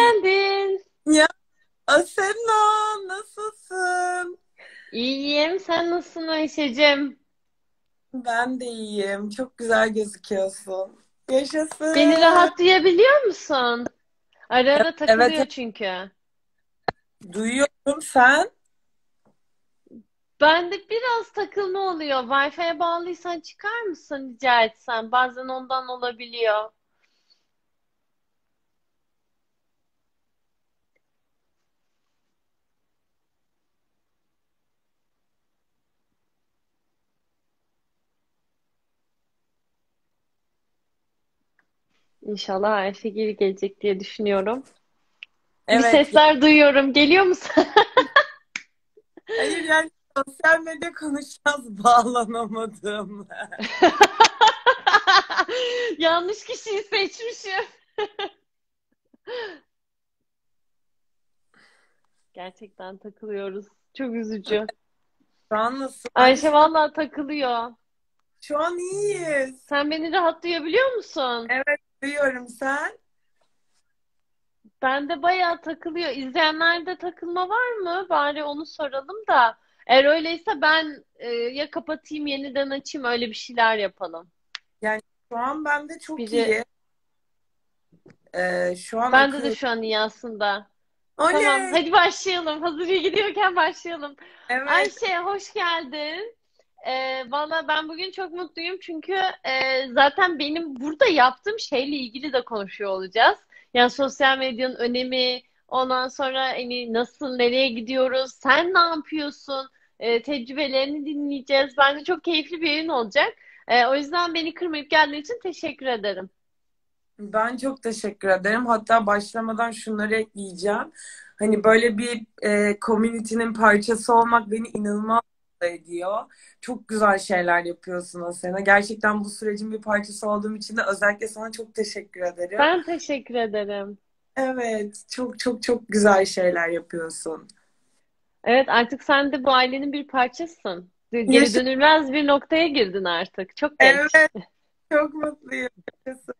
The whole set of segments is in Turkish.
geldin. Ya Asena, nasılsın? İyiyim. Sen nasılsın Ayşe'cim? Ben de iyiyim. Çok güzel gözüküyorsun. Beni Yaşasın. rahat duyabiliyor musun? Ara ara Evet, takılıyor çünkü. duyuyorum sen. Bende biraz takılma oluyor. Wi-Fi'ye bağlıysan çıkar mısın rica etsem? Bazen ondan olabiliyor. İnşallah Ayşe geri gelecek diye düşünüyorum. Bir Evet. sesler duyuyorum. Geliyor musun? Hayır yani sosyal medya konuşacağız bağlanamadım. Yanlış kişiyi seçmişim. Gerçekten takılıyoruz. Çok üzücü. Şu an nasıl? Bence Ayşe vallahi takılıyor. şu an iyiyiz. Sen beni rahat duyabiliyor musun? Evet, duyuyorum sen. Ben de bayağı takılıyor. İzleyenlerde takılma var mı? Bari onu soralım da. Eğer öyleyse ben ya kapatayım yeniden açayım öyle bir şeyler yapalım. Yani şu an bende çok Biri iyi. Şu an bende de akıyor. şu an iyi aslında. Tamam, Oley! hadi başlayalım. Hazır iyi gidiyorken başlayalım. Evet. Ayşe, hoş geldin. Valla ben bugün çok mutluyum çünkü zaten benim burada yaptığım şeyle ilgili de konuşuyor olacağız. Yani sosyal medyanın önemi, ondan sonra hani nasıl, nereye gidiyoruz, sen ne yapıyorsun, tecrübelerini dinleyeceğiz. Bence çok keyifli bir yayın olacak. O yüzden beni kırmayıp geldiğin için teşekkür ederim. Ben çok teşekkür ederim. Hatta başlamadan şunları ekleyeceğim. Hani böyle bir community'nin parçası olmak beni inanılmaz mutlu ediyor. Çok güzel şeyler yapıyorsun Asena. Gerçekten bu sürecin bir parçası olduğum için de özellikle sana çok teşekkür ederim. Ben teşekkür ederim. Evet, çok çok çok güzel şeyler yapıyorsun. Evet, artık sen de bu ailenin bir parçasısın. Geri Yaşa. dönülmez bir noktaya girdin artık. Çok geç. Evet, çok mutluyum. Yaşasın.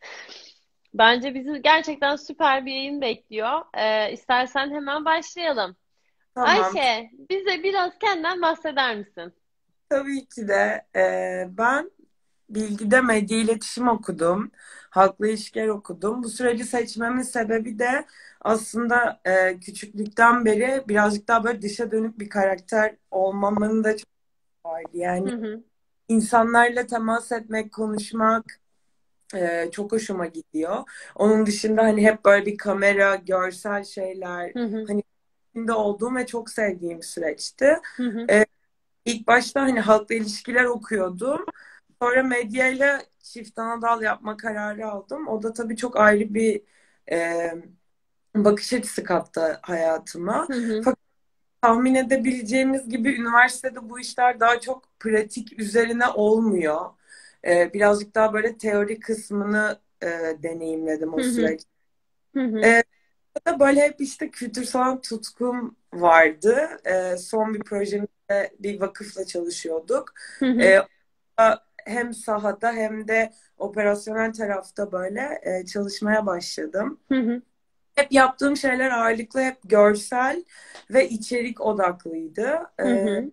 Bence bizi gerçekten süper bir yayın bekliyor. İstersen hemen başlayalım. Tamam. Ayşe, bize biraz kendinden bahseder misin? Tabii ki de ben bilgide medya iletişim okudum. Halkla ilişkiler okudum. Bu süreci seçmemin sebebi de aslında küçüklükten beri birazcık daha böyle dışa dönük bir karakter olmamın da çok vardı. Hı Yani hı, insanlarla temas etmek, konuşmak çok hoşuma gidiyor. Onun dışında hani hep böyle bir kamera, görsel şeyler hı hı, hani içinde olduğum ve çok sevdiğim süreçti. hı hı, E, İlk başta hani halkla ilişkiler okuyordum. Sonra medyayla çift ana dal yapma kararı aldım. O da tabii çok ayrı bir e, bakış açısı kattı hayatıma. hı hı, Fakat tahmin edebileceğimiz gibi üniversitede bu işler daha çok pratik üzerine olmuyor. Birazcık daha böyle teori kısmını deneyimledim o hı hı, süreç. hı hı, E, da böyle hep işte kültürsel tutkum vardı. Son bir projemizde bir vakıfla çalışıyorduk. hı hı, E, hem sahada hem de operasyonel tarafta böyle çalışmaya başladım. hı hı, Hep yaptığım şeyler ağırlıklı hep görsel ve içerik odaklıydı. hı hı.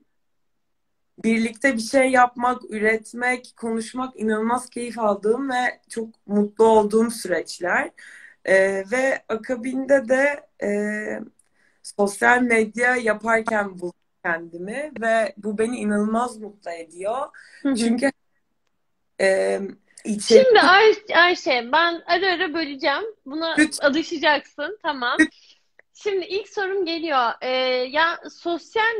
Birlikte bir şey yapmak, üretmek, konuşmak inanılmaz keyif aldığım ve çok mutlu olduğum süreçler. Ve akabinde de sosyal medya yaparken buldum kendimi ve bu beni inanılmaz mutlu ediyor. Hı hı. Çünkü e, içerik Şimdi Ayşe, ben ara ara böleceğim. Buna lütfen, alışacaksın, tamam. Şimdi ilk sorum geliyor. Ya sosyal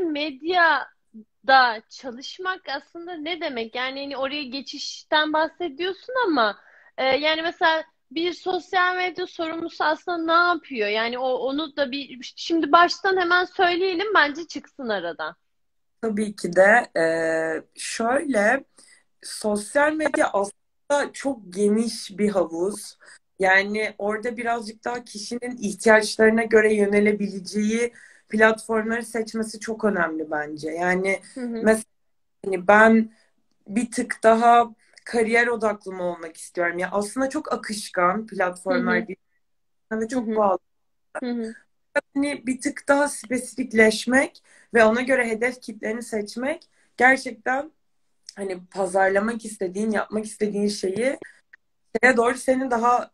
medyada çalışmak aslında ne demek? Yani hani oraya geçişten bahsediyorsun ama yani mesela bir sosyal medya sorumlusu aslında ne yapıyor? Yani onu da bir şimdi baştan hemen söyleyelim bence çıksın aradan. tabii ki de şöyle sosyal medya aslında çok geniş bir havuz. Yani orada birazcık daha kişinin ihtiyaçlarına göre yönelebileceği platformları seçmesi çok önemli bence. Yani Hı hı, mesela hani ben bir tık daha kariyer odaklı mı olmak istiyorum? Ya aslında çok akışkan hı platformlar hı, birbirine ve hı çok hı, bağlı. Hı hı. Hani bir tık daha spesifikleşmek ve ona göre hedef kitleni seçmek gerçekten hani pazarlamak istediğin, yapmak istediğin şeyi şeye doğru seni daha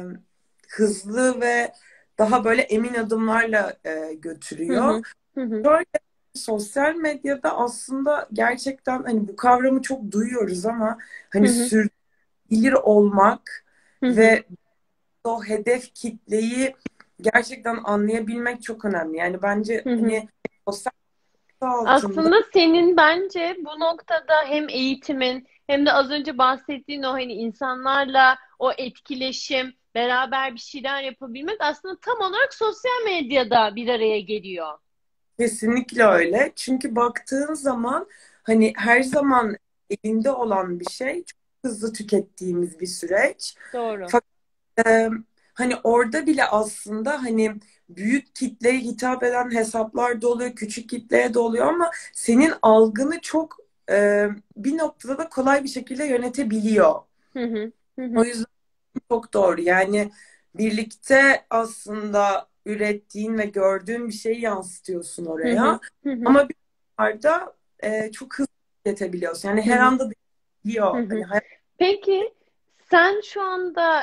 hızlı ve daha böyle emin adımlarla Hı götürüyor. hı. Hı hı. Şöyle sosyal medyada aslında gerçekten hani bu kavramı çok duyuyoruz ama Hı hani hı. sürdürülebilir olmak Hı hı. ve o hedef kitleyi gerçekten anlayabilmek çok önemli. Yani bence Hı hı. hani sosyal medya altında Aslında senin bence bu noktada hem eğitimin hem de az önce bahsettiğin o hani insanlarla o etkileşim, beraber bir şeyler yapabilmek aslında tam olarak sosyal medyada bir araya geliyor. kesinlikle öyle. Çünkü baktığın zaman hani her zaman elinde olan bir şey çok hızlı tükettiğimiz bir süreç. Doğru. Fakat e, hani orada bile aslında hani büyük kitleye hitap eden hesaplar da oluyor, küçük kitleye de oluyor ama senin algını çok bir noktada da kolay bir şekilde yönetebiliyor. Hı hı. Hı O hı. yüzden çok doğru. Yani birlikte aslında ürettiğin ve gördüğün bir şeyi yansıtıyorsun Hı hı. oraya. Hı hı. Ama bir arada çok hızlı tüketebiliyorsun. Yani Hı her hı. anda Hı değişiyor. hı. Hani hayat Peki sen şu anda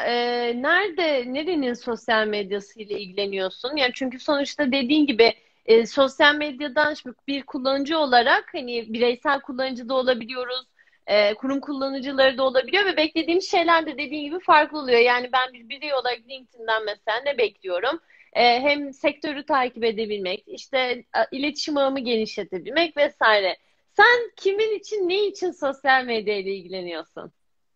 nerenin sosyal medyasıyla ilgileniyorsun? Yani çünkü sonuçta dediğin gibi sosyal medyadan şimdi bir kullanıcı olarak hani bireysel kullanıcı da olabiliyoruz, kurum kullanıcıları da olabiliyor ve beklediğim şeyler de dediğin gibi farklı oluyor. Yani ben bir birey olarak LinkedIn'den mesela ne bekliyorum? Hem sektörü takip edebilmek, işte iletişim ağımı genişletebilmek vesaire. Sen kimin için, ne için sosyal medya ile ilgileniyorsun?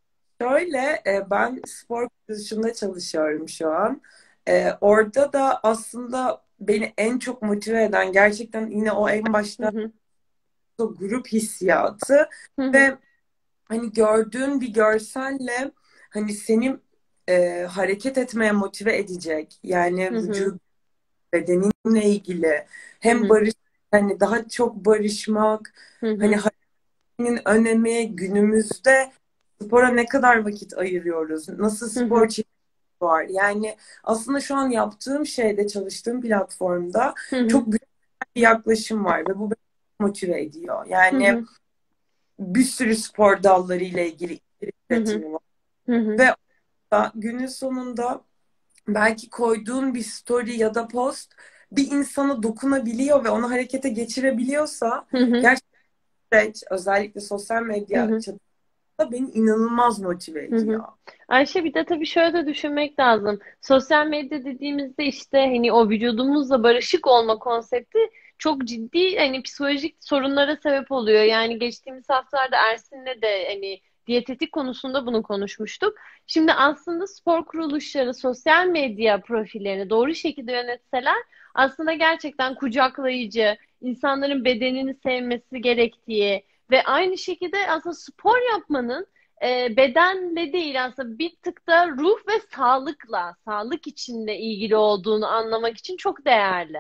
şöyle ben spor kuruluşunda çalışıyorum şu an. Orada da aslında beni en çok motive eden gerçekten yine o en Hı başta hı, o grup hissiyatı hı hı, ve hani gördüğün bir görselle hani seni hareket etmeye motive edecek. hı Yani hı, vücut bedeninle ilgili hı hem hı, barış hani daha çok barışmak hı hani hı, hareketin önemi günümüzde spora ne kadar vakit ayırıyoruz? Nasıl hı spor hı, çeşitleri var? Yani aslında şu an yaptığım şeyde çalıştığım platformda hı hı, çok güzel bir yaklaşım var ve bu beni motive ediyor. hı Yani hı, bir sürü spor dalları ile ilgili içerik hı hı, üretimi var. hı hı, Ve günün sonunda belki koyduğun bir story ya da post bir insana dokunabiliyor ve onu harekete geçirebiliyorsa hı hı, gerçekten özellikle sosyal hı medya hı. çatısında beni inanılmaz motive Hı hı. ediyor. Ayşe bir de tabii şöyle de düşünmek lazım. Sosyal medya dediğimizde işte hani o vücudumuzla barışık olma konsepti çok ciddi hani psikolojik sorunlara sebep oluyor. Yani geçtiğimiz haftalarda Ersin'le de hani diyetetik konusunda bunu konuşmuştuk. Şimdi aslında spor kuruluşları sosyal medya profillerini doğru şekilde yönetseler aslında gerçekten kucaklayıcı, insanların bedenini sevmesi gerektiği ve aynı şekilde aslında spor yapmanın bedenle değil aslında bir tık da ruh ve sağlıkla, sağlık içinde ilgili olduğunu anlamak için çok değerli.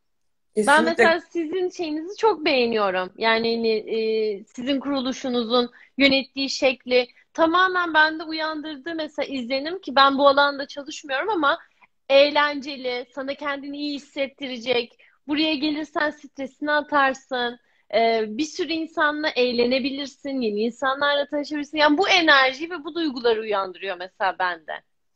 Ben Kesinlikle mesela sizin şeyinizi çok beğeniyorum. Yani hani, sizin kuruluşunuzun yönettiği şekli tamamen bende uyandırdığı mesela izlenim ki ben bu alanda çalışmıyorum ama eğlenceli, sana kendini iyi hissettirecek. Buraya gelirsen stresini atarsın. Bir sürü insanla eğlenebilirsin, yeni insanlarla tanışabilirsin. Yani bu enerjiyi ve bu duyguları uyandırıyor mesela bende.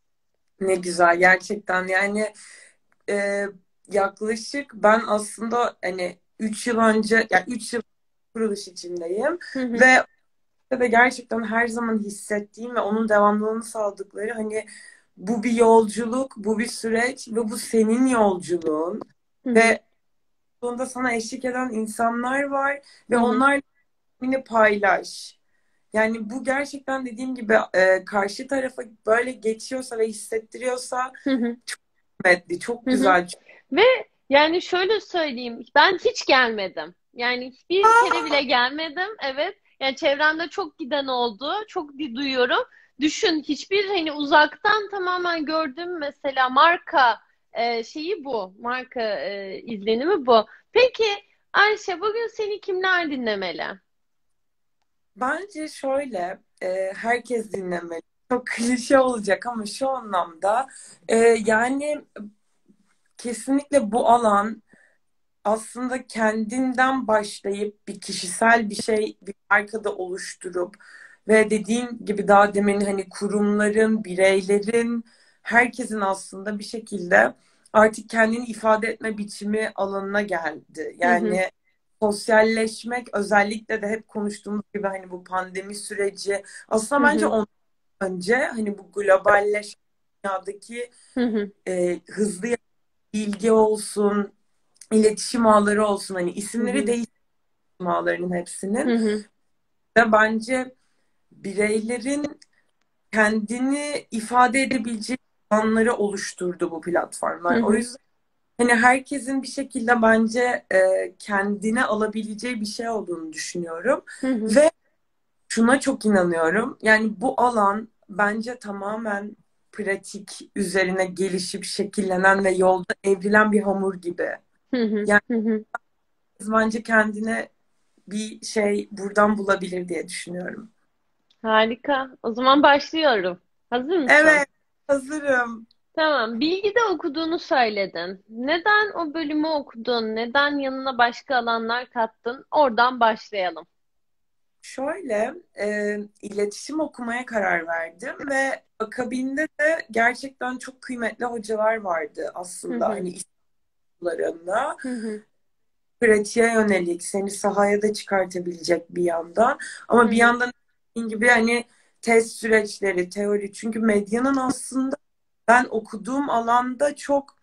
ne güzel gerçekten yani e, yaklaşık ben aslında hani 3 yıl önce yani 3 yıl kuruluş içindeyim Hı hı, ve gerçekten her zaman hissettiğim ve onun devamlılığını sağladıkları hani bu bir yolculuk, bu bir süreç ve bu senin yolculuğun hı hı, ve bunda sana eşlik eden insanlar var ve hı hı, onlarla beni paylaş. Yani bu gerçekten dediğim gibi karşı tarafa böyle geçiyorsa ve hissettiriyorsa hı hı, kıymetli, çok hı hı. güzel. Ve yani şöyle söyleyeyim, ben hiç gelmedim. Yani hiçbir kere bile gelmedim. Evet. Yani çevremde çok giden oldu. Çok duyuyorum. Düşün, hiçbir hani uzaktan tamamen gördüğüm mesela marka şeyi bu. Marka izlenimi bu. Peki Ayşe, bugün seni kimler dinlemeli? Bence şöyle herkes dinlemeli. Çok klişe olacak ama şu anlamda yani kesinlikle bu alan aslında kendinden başlayıp bir kişisel bir şey, bir markada oluşturup ve dediğin gibi daha demin hani kurumların, bireylerin, herkesin aslında bir şekilde artık kendini ifade etme biçimi alanına geldi. Hı hı. Yani sosyalleşmek, özellikle de hep konuştuğumuz gibi hani bu pandemi süreci Hı aslında bence hı. ondan önce hani bu globalleşen dünyadaki Hı hı. hızlı bilgi olsun, iletişim ağları olsun, hani Hı isimleri hı. değişim ağlarının Hı hepsinin hı. ve bence bireylerin kendini ifade edebileceği alanları oluşturdu bu Hı platformlar. O hı. yüzden hani herkesin bir şekilde bence kendine alabileceği bir şey olduğunu düşünüyorum Hı hı. ve şuna çok inanıyorum. Yani bu alan bence tamamen pratik üzerine gelişip şekillenen ve yolda evrilen bir hamur gibi. Hı hı. Yani Hı hı. bence kendine bir şey buradan bulabilir diye düşünüyorum. Harika. O zaman başlıyorum. Hazır mısın? Evet, hazırım. Tamam. Bilgide okuduğunu söyledin. Neden o bölümü okudun? Neden yanına başka alanlar kattın? Oradan başlayalım. Şöyle, iletişim okumaya karar verdim ve akabinde de gerçekten çok kıymetli hocalar vardı Hı aslında. hı. Hani isimlerinde Hı hı. pratiğe yönelik seni sahaya da çıkartabilecek bir yandan. Hı Ama bir hı. yandan dediğin gibi hani test süreçleri, teori. Çünkü medyanın aslında ben okuduğum alanda çok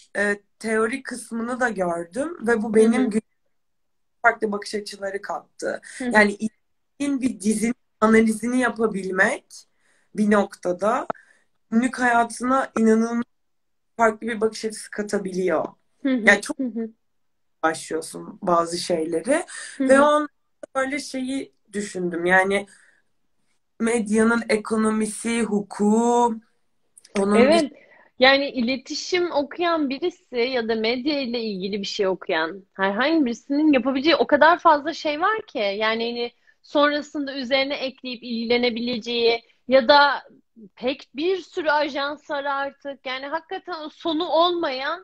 teori kısmını da gördüm ve bu Hı benim hı. farklı bakış açıları kattı. Hı hı. Yani izlediğin bir dizinin analizini yapabilmek bir noktada günlük hayatına inanılmaz farklı bir bakış açısı katabiliyor. Hı hı. Yani çok Hı hı. başlıyorsun bazı şeyleri Hı ve o hı. an böyle şeyi düşündüm. Yani medyanın ekonomisi, hukuku, onun bir Evet. Yani iletişim okuyan birisi ya da medya ile ilgili bir şey okuyan herhangi birisinin yapabileceği o kadar fazla şey var ki. Yani hani sonrasında üzerine ekleyip ilgilenebileceği ya da pek bir sürü ajans var artık. Yani hakikaten sonu olmayan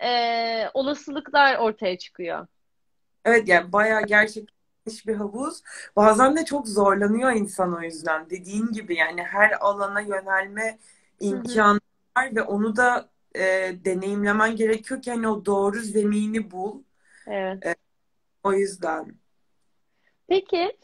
olasılıklar ortaya çıkıyor. evet yani bayağı gerçekten geniş bir havuz. Bazen de çok zorlanıyor insan o yüzden. Dediğin gibi yani her alana yönelme Hı hı. imkanı var ve onu da deneyimlemen gerekiyor ki hani o doğru zemini bul. Evet. E, O yüzden. Peki,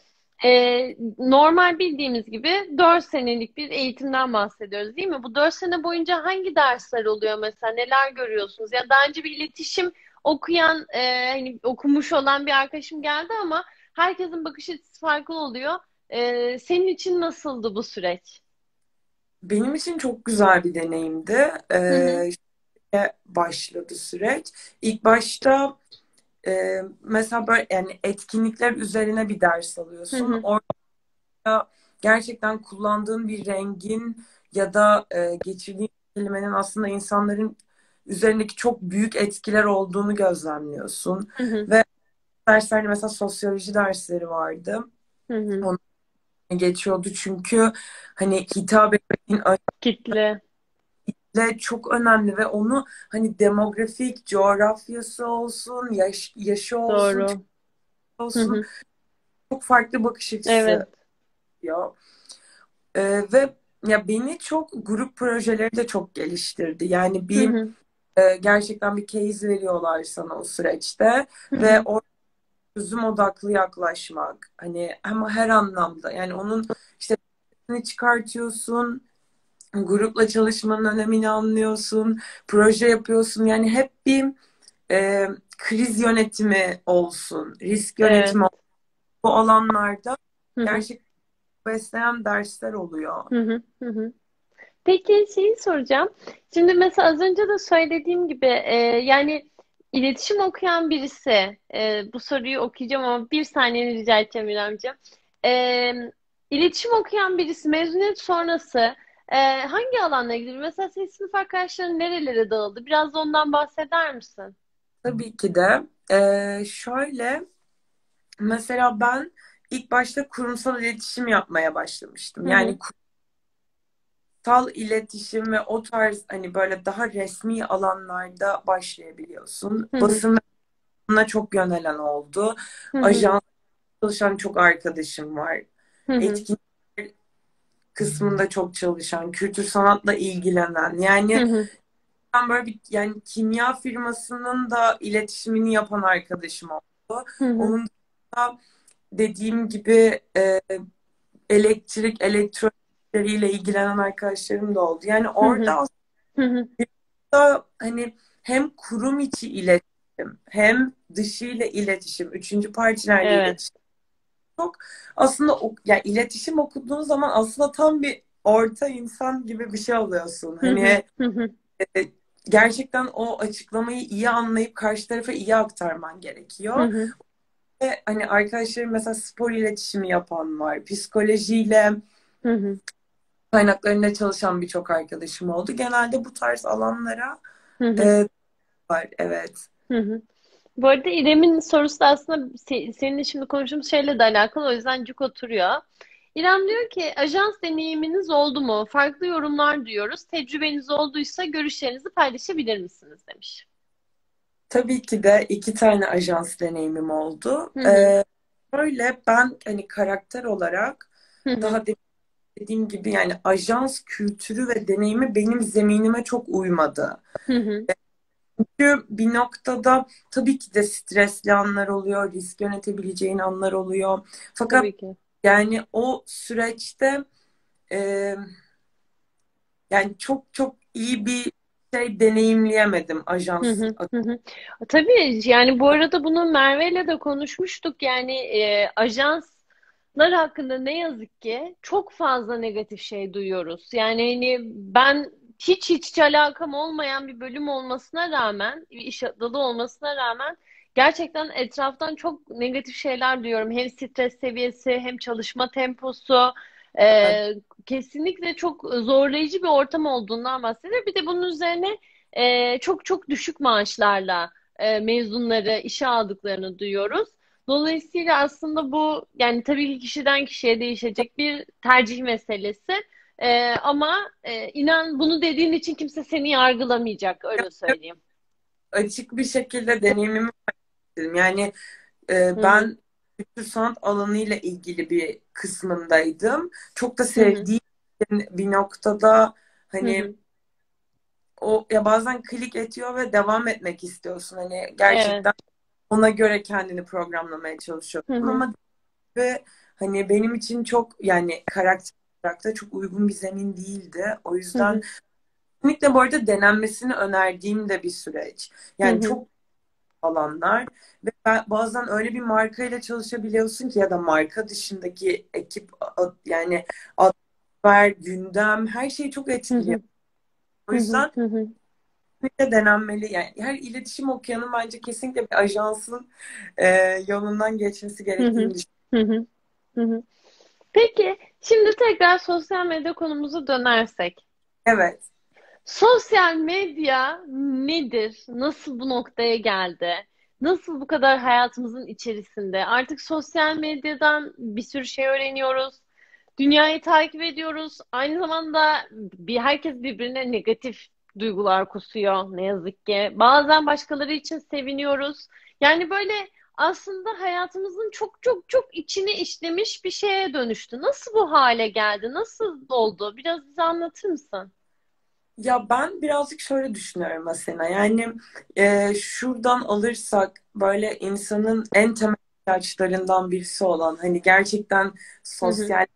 normal bildiğimiz gibi 4 senelik bir eğitimden bahsediyoruz, değil mi? Bu 4 sene boyunca hangi dersler oluyor mesela? Neler görüyorsunuz? Ya daha önce bir iletişim okuyan, hani okumuş olan bir arkadaşım geldi ama herkesin bakış açısı farklı oluyor. Senin için nasıldı bu süreç? Benim için çok güzel bir deneyimdi. Hı hı, Başladı süreç. İlk başta mesela böyle yani etkinlikler üzerine bir ders hı alıyorsun. hı, Gerçekten kullandığın bir rengin ya da geçirdiğin kelimenin aslında insanların üzerindeki çok büyük etkiler olduğunu gözlemliyorsun. hı hı, Ve derslerde mesela sosyoloji dersleri vardı. hı hı. Onu geçiyordu çünkü hani hitap ettiğin Kitle. öyle çok önemli ve onu hani demografik, coğrafyası olsun, yaşı olsun, Doğru. Türkçe Hı olsun hı. çok farklı bakış Evet. açısı ya. Ve ya beni çok grup projeleri de çok geliştirdi. Yani Hı bir hı, gerçekten bir case veriyorlar sana o süreçte hı ve hı, o çözüm odaklı yaklaşmak hani ama her anlamda yani onun işte çıkartıyorsun, grupla çalışmanın önemini anlıyorsun, proje yapıyorsun. Yani hep bir kriz yönetimi olsun, risk yönetimi evet. olsun. Bu alanlarda Hı hı, gerçekten besleyen dersler oluyor. hı hı, hı hı. Peki şeyi soracağım. Şimdi mesela az önce de söylediğim gibi yani iletişim okuyan birisi bu soruyu okuyacağım ama bir saniyeni rica edeceğim İremciğim. E, iletişim okuyan birisi mezuniyet sonrası hangi alanla ilgili? Mesela senin sınıf arkadaşların nerelere dağıldı? Biraz da ondan bahseder misin? Tabii ki de şöyle mesela ben ilk başta kurumsal iletişim yapmaya başlamıştım. Hı Yani hı, sal iletişim ve o tarz hani böyle daha resmi alanlarda başlayabiliyorsun. Hı hı. Basına çok yönelen oldu. Hı hı. Ajans çalışan çok arkadaşım var. Hı hı. Etkinlik kısmında çok çalışan, kültür sanatla ilgilenen. Hı Yani hı. ben böyle bir yani kimya firmasının da iletişimini yapan arkadaşım oldu. Hı hı. Onun da dediğim gibi elektrik, elektronikleriyle ilgilenen arkadaşlarım da oldu. Yani Hı hı. orada Hı hı. aslında hani hem kurum içi iletişim hem dışı ile iletişim, üçüncü partilerle Evet. iletişim çok aslında ya iletişim okuduğun zaman aslında tam bir orta insan gibi bir şey oluyorsun. Hı hı. Hani Hı hı. e, gerçekten o açıklamayı iyi anlayıp karşı tarafa iyi aktarman Hı gerekiyor. hı. Ve hani arkadaşlarım mesela spor iletişimi yapan var. Psikolojiyle Hı hı. kaynaklarında çalışan birçok arkadaşım oldu. Genelde bu tarz alanlara Hı hı. e, var. Evet. Hı hı. Bu arada İrem'in sorusu da aslında seninle şimdi konuştuğumuz şeyle de alakalı. O yüzden cuk oturuyor. İrem diyor ki ajans deneyiminiz oldu mu? Farklı yorumlar duyuyoruz. Tecrübeniz olduysa görüşlerinizi paylaşabilir misiniz demiş. Tabii ki de 2 tane ajans deneyimim oldu. Hı hı. Böyle ben hani karakter olarak Hı hı. daha dediğim gibi yani ajans kültürü ve deneyimi benim zeminime çok uymadı. Hı hı. Çünkü bir noktada tabii ki de stresli anlar oluyor, risk yönetebileceğin anlar oluyor. Fakat Tabii ki. yani o süreçte e, yani çok çok iyi bir şey deneyimleyemedim Hı ajans. hı. Hı hı. Tabii yani bu arada bunu Merve'yle de konuşmuştuk. Yani ajanslar hakkında ne yazık ki çok fazla negatif şey duyuyoruz. Yani hani ben hiç alakam olmayan bir bölüm olmasına rağmen, bir iş dalı olmasına rağmen gerçekten etraftan çok negatif şeyler duyuyorum. Hem stres seviyesi hem çalışma temposu. Kesinlikle çok zorlayıcı bir ortam olduğundan bahsediyor. Bir de bunun üzerine çok düşük maaşlarla mezunları işe aldıklarını duyuyoruz. Dolayısıyla aslında bu yani tabii ki kişiden kişiye değişecek bir tercih meselesi. Ama inan bunu dediğin için kimse seni yargılamayacak öyle söyleyeyim. Açık bir şekilde deneyimimi paylaştım. Yani Hı hı, ben kültür sanat alanıyla ilgili bir kısmındaydım. Çok da hı hı, sevdiğim bir noktada hı hani hı. o ya bazen klik ediyor ve devam etmek istiyorsun. Hani Evet. gerçekten ona göre kendini programlamaya Hı çalışıyorsun hı, ama ve hani benim için çok yani karakter olarak da çok uygun bir zemin değildi. O hı yüzden hı, kesinlikle bu arada denenmesini önerdiğim de bir süreç. hı Yani hı, çok alanlar ve bazen öyle bir markayla çalışabiliyorsun ki ya da marka dışındaki ekip yani atmosfer, gündem her şeyi çok hı etkiliyor. hı, O hı hı, yüzden hı hı, kesinlikle denenmeli. Yani her iletişim okuyanın bence kesinlikle bir ajansın e, yolundan geçmesi hı hı, gerektiğini düşünüyorum. hı hı, hı hı. Peki şimdi tekrar sosyal medya konumuza dönersek. Evet. Sosyal medya nedir? Nasıl bu noktaya geldi? Nasıl bu kadar hayatımızın içerisinde? Artık sosyal medyadan bir sürü şey öğreniyoruz. Dünyayı takip ediyoruz. Aynı zamanda herkes birbirine negatif duygular kusuyor ne yazık ki. Bazen başkaları için seviniyoruz. Yani böyle aslında hayatımızın çok içine işlemiş bir şeye dönüştü. Nasıl bu hale geldi? Nasıl oldu? Biraz bize anlatır mısın? Ya ben birazcık şöyle düşünüyorum Asena. Yani şuradan alırsak böyle insanın en temel ihtiyaçlarından birisi olan hani gerçekten Hı hı. sosyallik,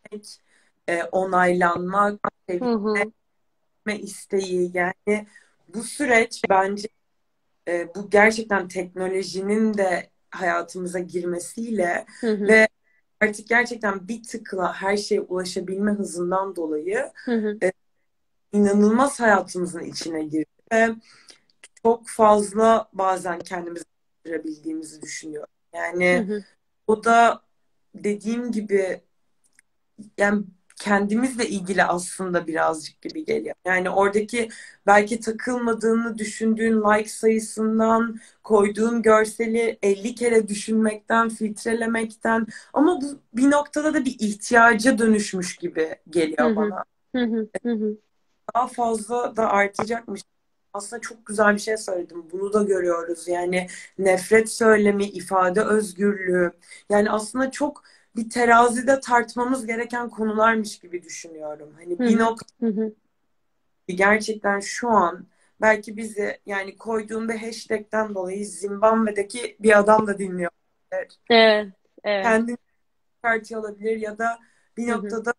onaylanmak, Hı hı. sevilme isteği yani bu süreç bence bu gerçekten teknolojinin de hayatımıza girmesiyle Hı hı. ve artık gerçekten bir tıkla her şeye ulaşabilme hızından dolayı Hı hı. e, inanılmaz hayatımızın içine girdi ve çok fazla bazen kendimizi bildiğimizi düşünüyorum. Hı Yani hı. o da dediğim gibi yani kendimizle ilgili aslında birazcık gibi geliyor. Yani oradaki belki takılmadığını düşündüğün like sayısından, koyduğun görseli 50 kere düşünmekten, filtrelemekten ama bu bir noktada da bir ihtiyaca dönüşmüş gibi Hı geliyor hı. bana. Hı hı. Hı hı. Daha fazla da artacakmış. Aslında çok güzel bir şey söyledim. Bunu da görüyoruz. Yani nefret söylemi, ifade özgürlüğü. Yani aslında çok bir terazide tartmamız gereken konularmış gibi düşünüyorum. Hani Hı bir hı. nokta Hı hı. gerçekten şu an belki bizi yani koyduğum bir hashtag'ten dolayı Zimbabwe'deki bir adam da dinliyor. Evet. Evet. Kendini çıkartıyor olabilir ya da bir Hı hı. noktada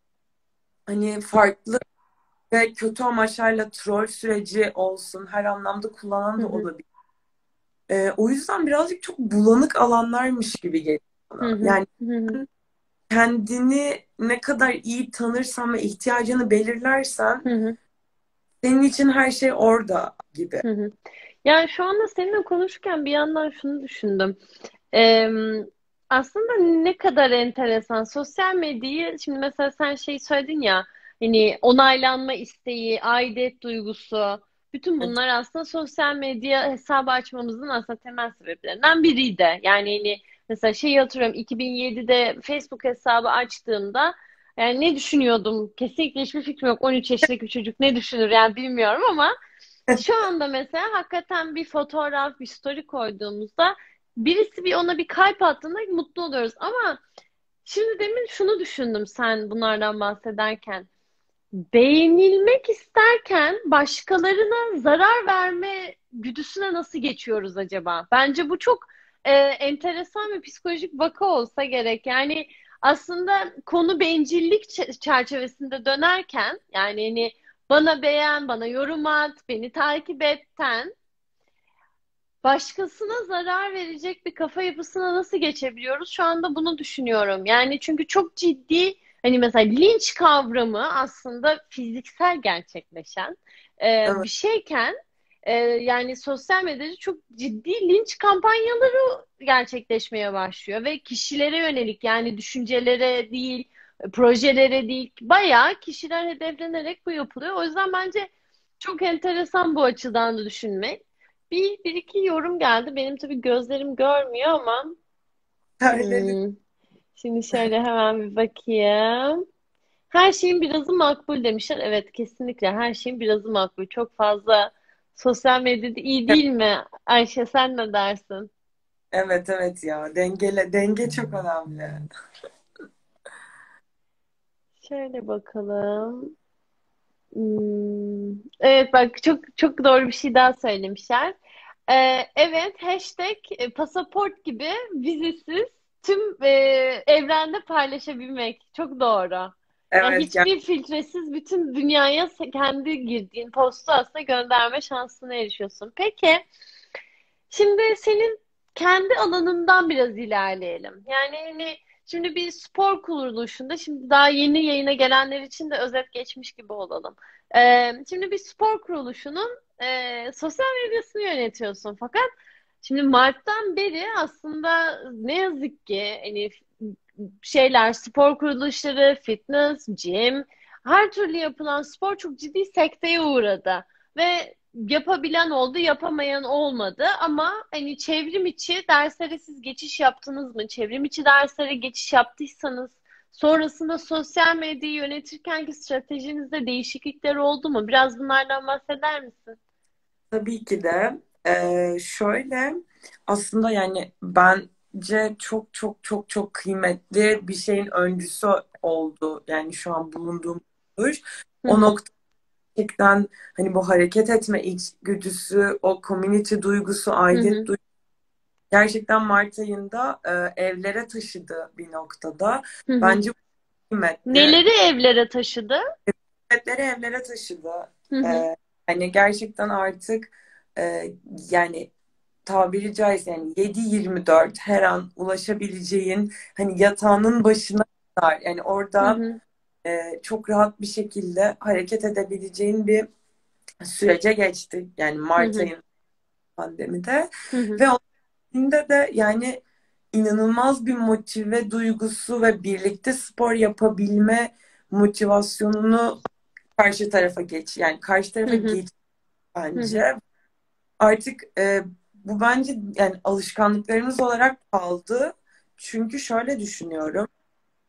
hani farklı ve kötü amaçlarla troll süreci olsun her anlamda Hı kullanan da hı. olabilir. O yüzden birazcık çok bulanık alanlarmış gibi geliyor Hı bana. hı. Yani Hı hı. kendini ne kadar iyi tanırsan ve ihtiyacını belirlersen Hı hı. senin için her şey orada gibi. Hı hı. Yani şu anda seninle konuşurken bir yandan şunu düşündüm. Ee, Aslında ne kadar enteresan. Sosyal medyayı, şimdi mesela sen şey söyledin ya, hani onaylanma isteği, aidiyet duygusu, bütün Evet. bunlar aslında sosyal medya hesabı açmamızın aslında temel sebeplerinden biriydi. Yani hani mesela şeyi hatırlıyorum, 2007'de Facebook hesabı açtığımda yani ne düşünüyordum? Kesinlikle hiçbir fikrim yok. 13 yaşındaki bir çocuk ne düşünür yani bilmiyorum ama şu anda mesela hakikaten bir fotoğraf, bir story koyduğumuzda birisi bir ona bir kalp attığında mutlu oluyoruz. Ama şimdi demin şunu düşündüm sen bunlardan bahsederken. Beğenilmek isterken başkalarına zarar verme güdüsüne nasıl geçiyoruz acaba? Bence bu çok enteresan bir psikolojik vaka olsa gerek. Yani aslında konu bencillik çerçevesinde dönerken yani hani bana beğen, bana yorum at, beni takip etten başkasına zarar verecek bir kafa yapısına nasıl geçebiliyoruz? Şu anda bunu düşünüyorum. Yani çünkü çok ciddi, hani mesela linç kavramı aslında fiziksel gerçekleşen Evet. bir şeyken yani sosyal medyada çok ciddi linç kampanyaları gerçekleşmeye başlıyor ve kişilere yönelik, yani düşüncelere değil, projelere değil, bayağı kişiler hedeflenerek bu yapılıyor. O yüzden bence çok enteresan bu açıdan da düşünmek. Bir iki yorum geldi. Benim tabii gözlerim görmüyor ama Öyle. hmm, şimdi şöyle hemen bir bakayım. Her şeyin birazı makbul demişler. Evet, kesinlikle her şeyin birazı makbul. Çok fazla sosyal medyada iyi değil mi? Ayşe, sen ne dersin? Evet, evet ya. Denge çok önemli. Şöyle bakalım. Evet, bak çok çok doğru bir şey daha söylemişler. Evet, hashtag pasaport gibi vizesiz tüm evrende paylaşabilmek. Çok doğru. Yani Evet, hiçbir filtresiz bütün dünyaya kendi girdiğin postu aslında gönderme şansına erişiyorsun. Peki, şimdi senin kendi alanından biraz ilerleyelim. Yani hani şimdi bir spor kuruluşunda, şimdi daha yeni yayına gelenler için de özet geçmiş gibi olalım. Şimdi bir spor kuruluşunun sosyal medyasını yönetiyorsun. Fakat şimdi Mart'tan beri aslında ne yazık ki hani şeyler, spor kuruluşları, fitness, gym, her türlü yapılan spor çok ciddi sekteye uğradı. Ve yapabilen oldu, yapamayan olmadı. Ama hani çevrim içi derslere siz geçiş yaptınız mı? Çevrim içi derslere geçiş yaptıysanız sonrasında sosyal medyayı yönetirkenki stratejinizde değişiklikler oldu mu? Biraz bunlardan bahseder misin? tabii ki de. Şöyle aslında yani bence çok çok çok çok kıymetli bir şeyin öncüsü oldu. Yani şu an bulunduğum duruş. Hı O hı, nokta gerçekten hani bu hareket etme içgüdüsü, o community duygusu, hı aidiyet hı, duygusu gerçekten Mart ayında evlere taşıdı bir noktada. hı hı. Bence bu kıymetli. Neleri evlere taşıdı? Hizmetleri evlere taşıdı. Hı hı, Hani gerçekten artık yani tabiri caizse yani 7/24 her an ulaşabileceğin hani yatağının başına kadar yani hı orada hı, çok rahat bir şekilde hareket edebileceğin bir sürece geçtik. Yani hı Mart hı, ayında pandemide hı hı, ve onun de yani inanılmaz bir motive duygusu ve birlikte spor yapabilme motivasyonunu karşı tarafa geç yani karşı hı tarafa hı, geç hı hı, bence. Artık bu bence yani alışkanlıklarımız olarak kaldı. Çünkü şöyle düşünüyorum.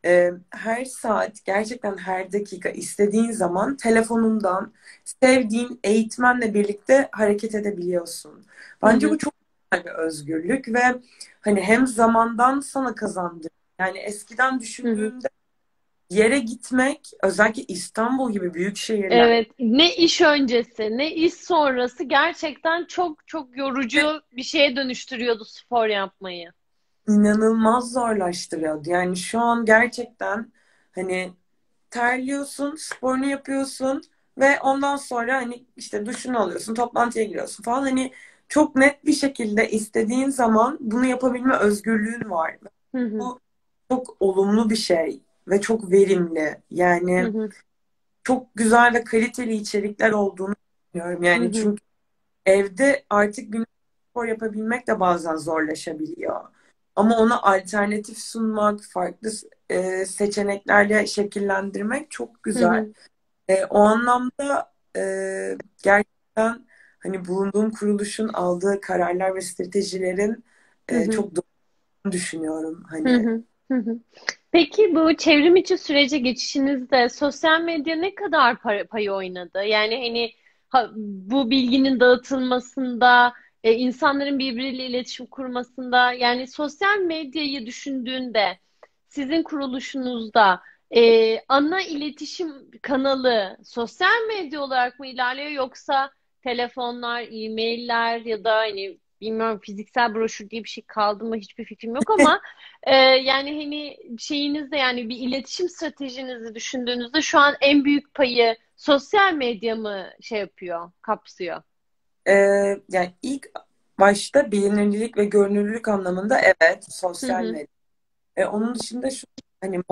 Her saat, gerçekten her dakika istediğin zaman telefonundan sevdiğin eğitmenle birlikte hareket edebiliyorsun. Hı Bence hı. bu çok güzel bir özgürlük ve hani hem zamandan sana kazandırıyor. Yani eskiden Hı hı. düşündüğümde yere gitmek, özellikle İstanbul gibi büyük şehirler, Evet, ne iş öncesi, ne iş sonrası gerçekten çok çok yorucu bir şeye dönüştürüyordu spor yapmayı. inanılmaz zorlaştırıyordu. Yani şu an gerçekten hani terliyorsun, sporunu yapıyorsun ve ondan sonra hani işte duşunu alıyorsun, toplantıya giriyorsun falan. Hani çok net bir şekilde istediğin zaman bunu yapabilme özgürlüğün var. Hı hı. Bu çok olumlu bir şey ve çok verimli. Hı Yani hı. çok güzel ve kaliteli içerikler olduğunu düşünüyorum. Hı Yani hı. çünkü evde artık günlük spor yapabilmek de bazen zorlaşabiliyor. Ama ona alternatif sunmak, farklı seçeneklerle şekillendirmek çok Hı güzel. hı. O anlamda gerçekten hani bulunduğum kuruluşun aldığı kararlar ve stratejilerin Hı hı. çok doğru düşünüyorum. Hı Hani hı. Hı hı. Peki bu çevrim içi sürece geçişinizde sosyal medya ne kadar payı oynadı? Yani hani bu bilginin dağıtılmasında, insanların birbiriyle iletişim kurmasında, yani sosyal medyayı düşündüğünde sizin kuruluşunuzda ana iletişim kanalı sosyal medya olarak mı ilerliyor yoksa telefonlar, e-mailler ya da hani bilmiyorum fiziksel broşür diye bir şey kaldı mı hiçbir fikrim yok ama yani hani şeyinizde yani bir iletişim stratejinizi düşündüğünüzde şu an en büyük payı sosyal medya mı şey yapıyor, kapsıyor? e, yani ilk başta bilinirlilik ve görünürlülük anlamında evet, Hı sosyal hı, medya. Onun dışında şu hani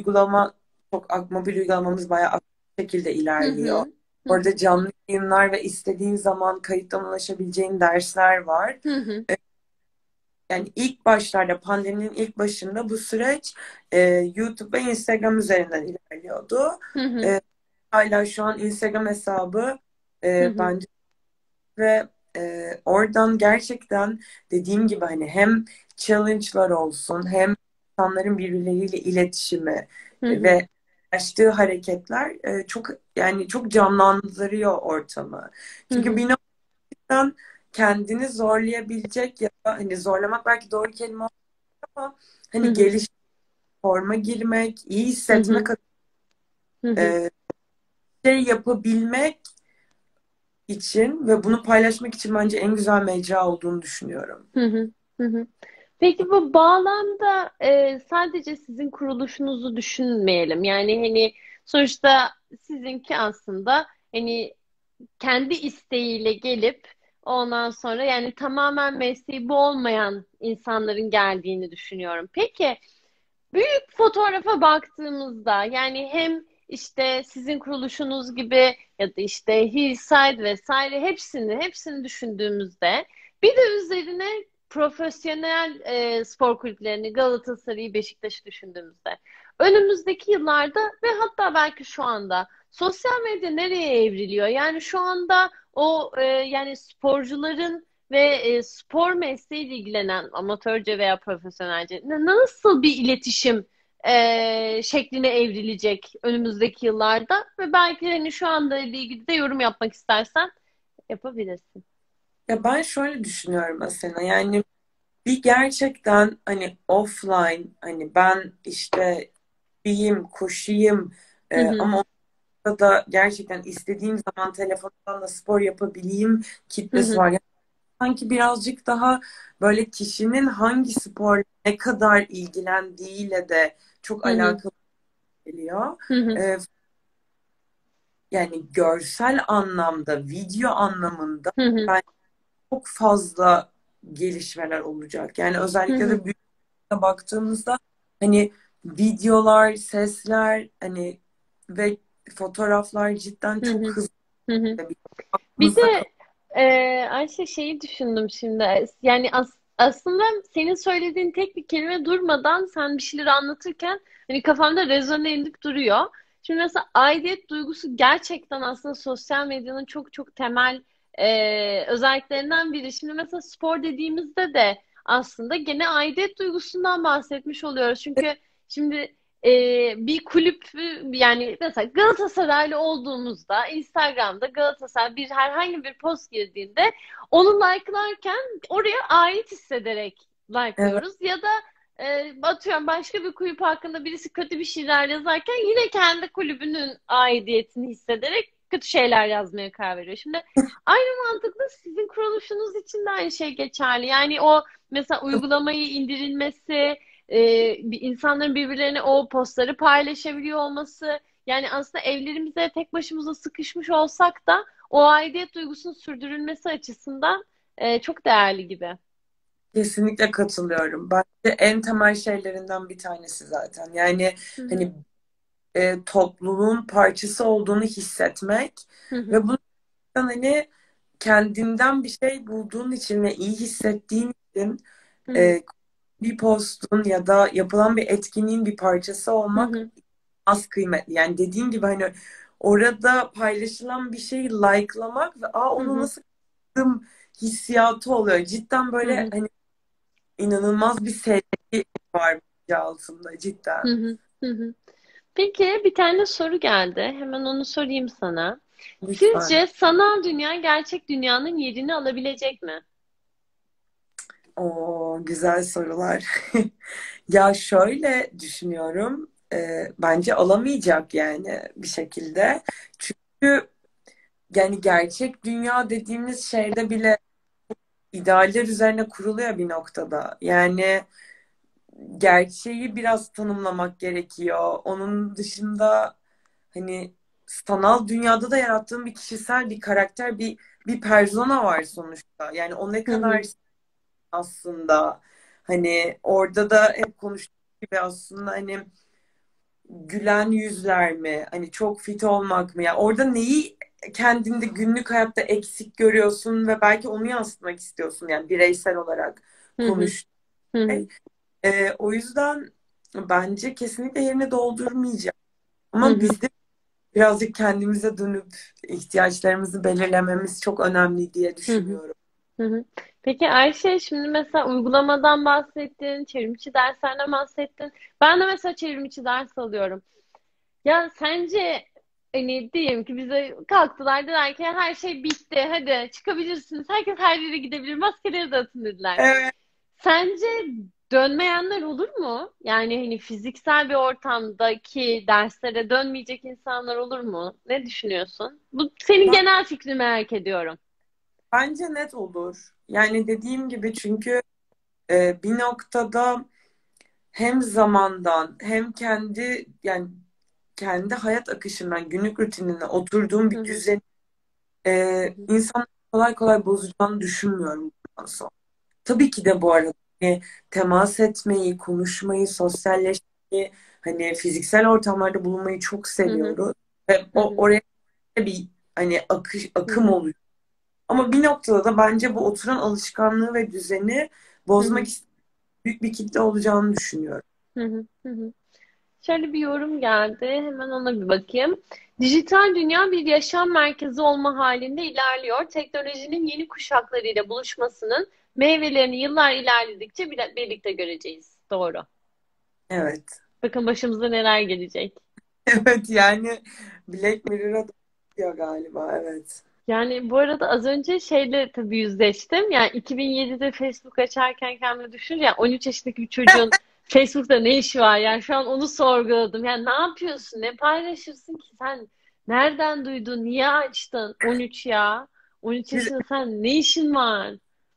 mobil uygulamamız bayağı aktif bir şekilde hı ilerliyor. hı, hı Orada hı, canlı yayınlar ve istediğin zaman kayıttan ulaşabileceğin dersler var. hı hı, Yani ilk başlarda, pandeminin ilk başında bu süreç YouTube ve Instagram üzerinden ilerliyordu. hı hı, E, Hala şu an Instagram hesabı hı hı, bence ve oradan gerçekten dediğim gibi hani hem challenge'lar olsun hem insanların birbirleriyle iletişimi hı hı, ve açtığı hareketler çok yani çok canlandırıyor ortamı. hı Çünkü hı, bir noktadan kendini zorlayabilecek ya da hani zorlamak belki doğru kelime olmaz ama hı hani hı, forma girmek, iyi hı hissetmek hı, hı hı, e, şey yapabilmek için ve bunu paylaşmak için bence en güzel mecra olduğunu düşünüyorum. hı hı, hı hı. Peki bu bağlamda sadece sizin kuruluşunuzu düşünmeyelim. Yani hani sonuçta sizinki aslında hani kendi isteğiyle gelip ondan sonra yani tamamen mesleği bu olmayan insanların geldiğini düşünüyorum. Peki büyük fotoğrafa baktığımızda yani hem işte sizin kuruluşunuz gibi ya da işte Hillside vesaire hepsini düşündüğümüzde bir de üzerine profesyonel spor kulüplerini Galatasaray'ı, Beşiktaş'ı düşündüğümüzde önümüzdeki yıllarda ve hatta belki şu anda sosyal medya nereye evriliyor? Yani şu anda o yani sporcuların ve spor mesleğiyle ilgilenen amatörce veya profesyonelce nasıl bir iletişim şekline evrilecek önümüzdeki yıllarda ve belki hani şu anda ile ilgili de yorum yapmak istersen yapabilirsin. Ya ben şöyle düşünüyorum mesela yani bir gerçekten hani offline hani ben işte koşayım Hı hı, ama orada da gerçekten istediğim zaman telefondan da spor yapabileyim hı kitlesi hı, var. Yani sanki birazcık daha böyle kişinin hangi sporla ne kadar ilgilendiğiyle de çok hı hı, alakalı geliyor. hı hı, E, Yani görsel anlamda, video anlamında hı hı, ben çok fazla gelişmeler olacak. Yani hı özellikle hı, de baktığımızda hani videolar, sesler hani ve fotoğraflar cidden hı çok hı, hızlı hı hı. bir Bir aklımızda kalıyor. de Ayşe şeyi düşündüm şimdi. Yani aslında senin söylediğin tek bir kelime durmadan sen bir şeyleri anlatırken hani kafamda rezone edip duruyor. Şimdi mesela aidiyet duygusu gerçekten aslında sosyal medyanın çok çok temel özelliklerinden biri. Şimdi mesela spor dediğimizde de aslında gene aidiyet duygusundan bahsetmiş oluyoruz. Çünkü şimdi bir kulüp, yani mesela Galatasaraylı olduğumuzda Instagram'da Galatasaray bir herhangi bir post girdiğinde onu like'larken oraya ait hissederek Evet, like'lıyoruz ya da atıyorum başka bir kulüp hakkında birisi kötü bir şeyler yazarken yine kendi kulübünün aidiyetini hissederek kötü şeyler yazmaya karar veriyor. Şimdi aynı mantıkla sizin kuruluşunuz için de aynı şey geçerli. Yani o mesela uygulamayı indirilmesi, insanların birbirlerine o postları paylaşabiliyor olması, yani aslında evlerimize tek başımıza sıkışmış olsak da o aidiyet duygusunun sürdürülmesi açısından çok değerli gibi. kesinlikle katılıyorum. Bence en temel şeylerinden bir tanesi zaten. Yani Hı hı, hani topluluğun parçası olduğunu hissetmek hı hı, ve bunun hani kendinden bir şey bulduğun için ve iyi hissettiğin için hı hı, e, bir postun ya da yapılan bir etkinliğin bir parçası hı olmak hı, az kıymetli. Yani dediğin gibi hani orada paylaşılan bir şeyi likelamak ve hı onu hı, nasıl yaptım hissiyatı oluyor. Cidden hı böyle hı, hani inanılmaz bir sevgi var altında hı cidden. hı, hı hı. Peki bir tane soru geldi. Hemen onu sorayım sana. Lütfen. Sizce sanal dünya gerçek dünyanın yerini alabilecek mi? O güzel sorular. Ya şöyle düşünüyorum. Bence alamayacak yani bir şekilde. Çünkü yani gerçek dünya dediğimiz şeyde bile idealler üzerine kuruluyor bir noktada. Yani gerçeği biraz tanımlamak gerekiyor. Onun dışında hani sanal dünyada da yarattığım bir kişisel bir karakter, bir persona var sonuçta. Yani o ne Hı kadar hı, aslında hani orada da hep konuştuğum gibi aslında hani gülen yüzler mi? Hani çok fit olmak mı? Yani orada neyi kendinde günlük hayatta eksik görüyorsun ve belki onu yansıtmak istiyorsun yani bireysel olarak hı hı, konuş. hı hı, O yüzden bence kesinlikle yerini doldurmayacak. hı Ama hı, biz de birazcık kendimize dönüp ihtiyaçlarımızı belirlememiz çok önemli diye hı hı. düşünüyorum. Hı hı. Peki Ayşe, şimdi mesela uygulamadan bahsettin, çevrimiçi derslerden bahsettin. Ben de mesela çevrimiçi ders alıyorum. Ya sence hani diyelim ki bize kalktılar dediler ki her şey bitti, hadi çıkabilirsiniz. Herkes her yere gidebilir, maskeleri de atın dediler. Evet. Sence dönmeyenler olur mu? Yani hani fiziksel bir ortamdaki derslere dönmeyecek insanlar olur mu? Ne düşünüyorsun? Bu senin Ben- genel fikrini merak ediyorum. Bence net olur. Yani dediğim gibi çünkü bir noktada hem zamandan hem kendi yani kendi hayat akışından günlük rutinine oturduğum Hı bir hı, düzen hı hı, insan kolay kolay bozacağını düşünmüyorum bundan sonra. Tabii ki de bu arada hani temas etmeyi, konuşmayı, sosyalleşmeyi, hani fiziksel ortamlarda bulunmayı çok hı hı, seviyoruz. Ve hı o hı, oraya bir hani hı akım hı, oluyor. Ama bir noktada da bence bu oturan alışkanlığı ve düzeni hı bozmak hı, isteyen büyük bir kitle olacağını düşünüyorum. hı hı, hı hı. Şöyle bir yorum geldi. Hemen ona bir bakayım. Dijital dünya bir yaşam merkezi olma halinde ilerliyor. Teknolojinin yeni kuşaklarıyla buluşmasının meyvelerini yıllar ilerledikçe birlikte göreceğiz. Doğru. Evet. Bakın başımıza neler gelecek. Evet yani Black Mirror'a da galiba evet. Yani bu arada az önce şeyle tabii yüzleştim. Yani 2007'de Facebook açarken kendimi düşününce yani 13 yaşındaki bir çocuğun Facebook'ta ne işi var? Yani şu an onu sorguladım. Yani ne yapıyorsun? Ne paylaşırsın ki? Sen nereden duydun? Niye açtın? 13 ya. 13 Biz, yaşında sen ne işin var?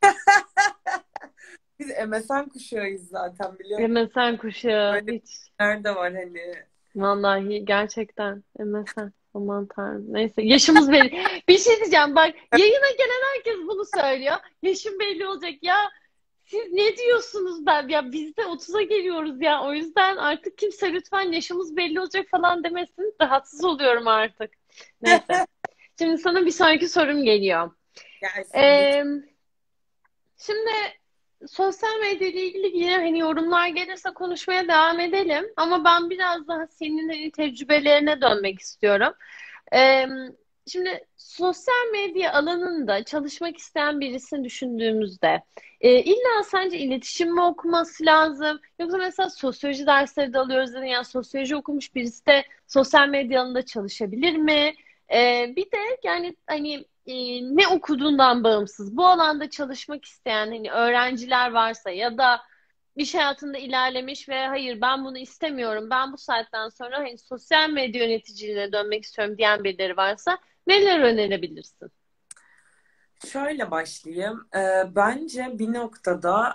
biz MSN kuşağıyız zaten biliyorsun. MSN kuşağı. Böyle Hiç. nerede var hani. Vallahi gerçekten MSN. Aman tanrım. Neyse yaşımız belli. Bir şey diyeceğim bak, yayına gelen herkes bunu söylüyor. Yaşım belli olacak ya. Siz ne diyorsunuz ben? Ya biz de 30'a geliyoruz ya. O yüzden artık kimse lütfen yaşımız belli olacak falan demesin. Rahatsız oluyorum artık. Neyse. Şimdi sana bir sonraki sorum geliyor. Gelsin lütfen. Ee, Şimdi sosyal medya ile ilgili yine hani yorumlar gelirse konuşmaya devam edelim. Ama ben biraz daha senin hani tecrübelerine dönmek istiyorum. Şimdi sosyal medya alanında çalışmak isteyen birisini düşündüğümüzde illa sence iletişim mi okuması lazım? Yoksa mesela sosyoloji dersleri de alıyoruz dedin. Yani sosyoloji okumuş birisi de sosyal medya alanında çalışabilir mi? Bir de yani hani ne okuduğundan bağımsız bu alanda çalışmak isteyen hani öğrenciler varsa ya da iş hayatında ilerlemiş ve hayır ben bunu istemiyorum. Ben bu saatten sonra hani sosyal medya yöneticiliğine dönmek istiyorum diyen birileri varsa neler önerebilirsin? Şöyle başlayayım. Bence bir noktada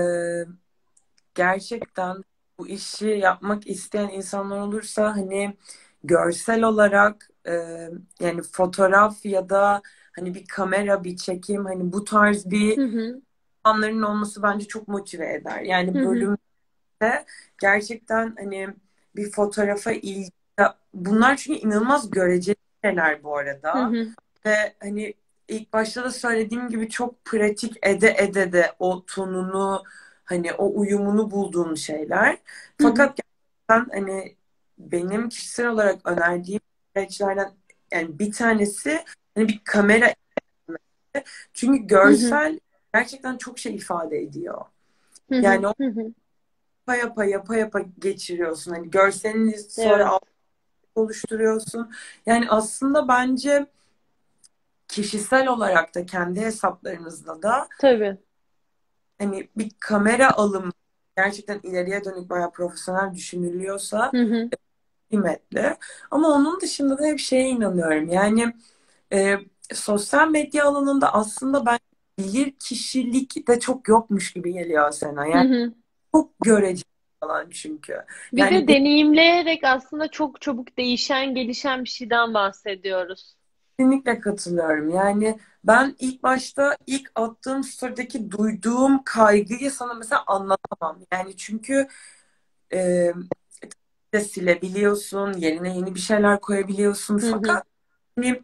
gerçekten bu işi yapmak isteyen insanlar olursa hani görsel olarak yani fotoğraf ya da hani bir kamera, bir çekim, hani bu tarz bir Hı hı, anların olması bence çok motive eder. hı Yani hı, bölümde gerçekten hani bir fotoğrafa ilgi, bunlar çünkü inanılmaz göreceli şeyler bu hı arada. hı, Ve hani ilk başta da söylediğim gibi çok pratik ede ede de o tonunu, hani o uyumunu bulduğum şeyler. hı hı, Fakat gerçekten hani benim kişisel olarak önerdiğim süreçlerden yani bir tanesi hani bir kamera. Çünkü hı hı, görsel gerçekten çok şey ifade ediyor. hı hı, Yani o hı hı. yapa yapa geçiriyorsun. Hani görselini sonra Evet, oluşturuyorsun. Yani aslında bence kişisel olarak da kendi hesaplarınızda da tabii. hani bir kamera alımı gerçekten ileriye dönük bayağı profesyonel düşünülüyorsa Hı hı, kıymetli. Ama onun dışında da hep şeye inanıyorum. Yani e, sosyal medya alanında aslında ben bilir kişilik de çok yokmuş gibi geliyor sana. hı Yani hı. çok göreceli falan çünkü. Bir de Yani deneyimleyerek aslında çok çabuk değişen, gelişen bir şeyden bahsediyoruz. kesinlikle katılıyorum. Yani ben ilk başta ilk attığım story'deki duyduğum kaygıyı sana mesela anlatamam. Yani çünkü e, de silebiliyorsun, yerine yeni bir şeyler koyabiliyorsun. Hı hı, Fakat hani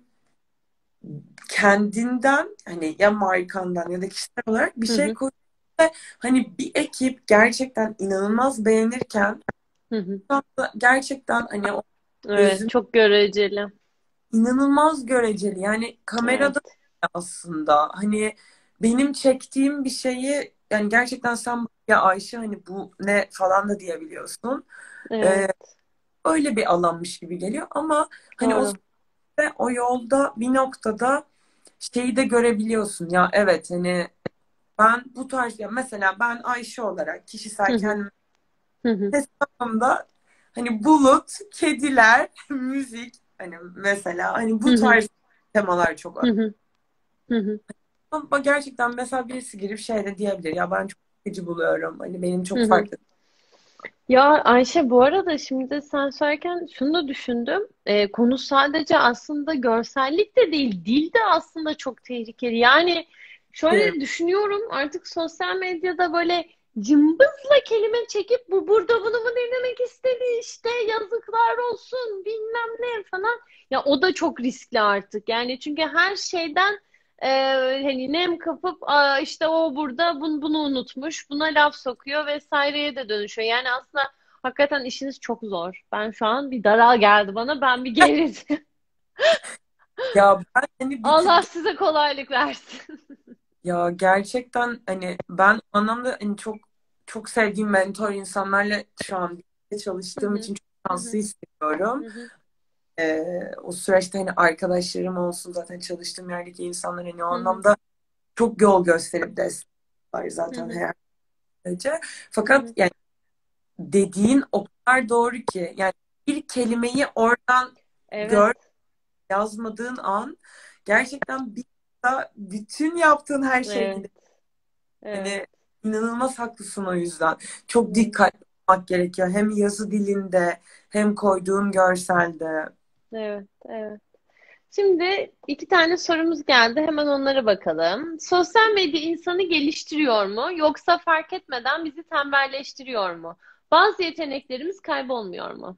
kendinden hani ya markandan ya da kişisel olarak bir hı şey hı, koyup ve hani bir ekip gerçekten inanılmaz beğenirken hı hı. gerçekten hani o Evet, gözün çok göreceli. inanılmaz göreceli. Yani Evet, kamerada aslında hani benim çektiğim bir şeyi yani gerçekten sen ya Ayşe hani bu ne falan da diyebiliyorsun. evet, Ee, Öyle bir alanmış gibi geliyor ama hani o doğru. süre, o yolda bir noktada şeyi de görebiliyorsun ya evet hani ben bu tarz ya mesela ben Ayşe olarak Hı kişisel hı, kendi hı hı, hesabımda hani bulut, kediler, müzik hani mesela hani hı bu hı, tarz temalar çok hı hı, hı hı. ama gerçekten mesela birisi girip şey de diyebilir ya ben çok sıkıcı buluyorum hani benim Hı çok hı. farklı. Ya Ayşe bu arada şimdi sen söylerken şunu da düşündüm. Konu sadece aslında görsellik de değil, dil de aslında çok tehlikeli. Yani şöyle düşünüyorum artık sosyal medyada böyle cımbızla kelime çekip bu burada bunu mu denemek istedi işte yazıklar olsun bilmem ne falan. Ya o da çok riskli artık. Yani çünkü her şeyden e, hani nem kapıp "Aa, işte o burada bunu unutmuş buna laf sokuyor vesaireye de dönüşüyor. Yani aslında hakikaten işiniz çok zor. Ben şu an bir daral geldi bana. Ben bir gerildim. Ya ben hani bir tık Allah size kolaylık versin. ya gerçekten hani ben o anlamda hani çok çok sevdiğim mentor insanlarla şu an birlikte Hı çalıştığım hı, için çok hı şanslı hı, hissediyorum. hı hı, O süreçte hani arkadaşlarım olsun zaten çalıştığım yerdeki insanlar hani o hı hı, anlamda çok yol gösterip destek var hı zaten hı, her sürece. hı Fakat hı. yani dediğin o kadar doğru ki yani bir kelimeyi oradan gör Evet, yazmadığın an gerçekten bir anda bütün yaptığın her şey evet, gider. evet, Hani inanılmaz haklısın o yüzden. Çok evet, dikkatli olmak gerekiyor. Hem yazı dilinde hem koyduğun görselde. evet, evet. Şimdi iki tane sorumuz geldi. Hemen onlara bakalım. Sosyal medya insanı geliştiriyor mu, yoksa fark etmeden bizi tembelleştiriyor mu? Bazı yeteneklerimiz kaybolmuyor mu?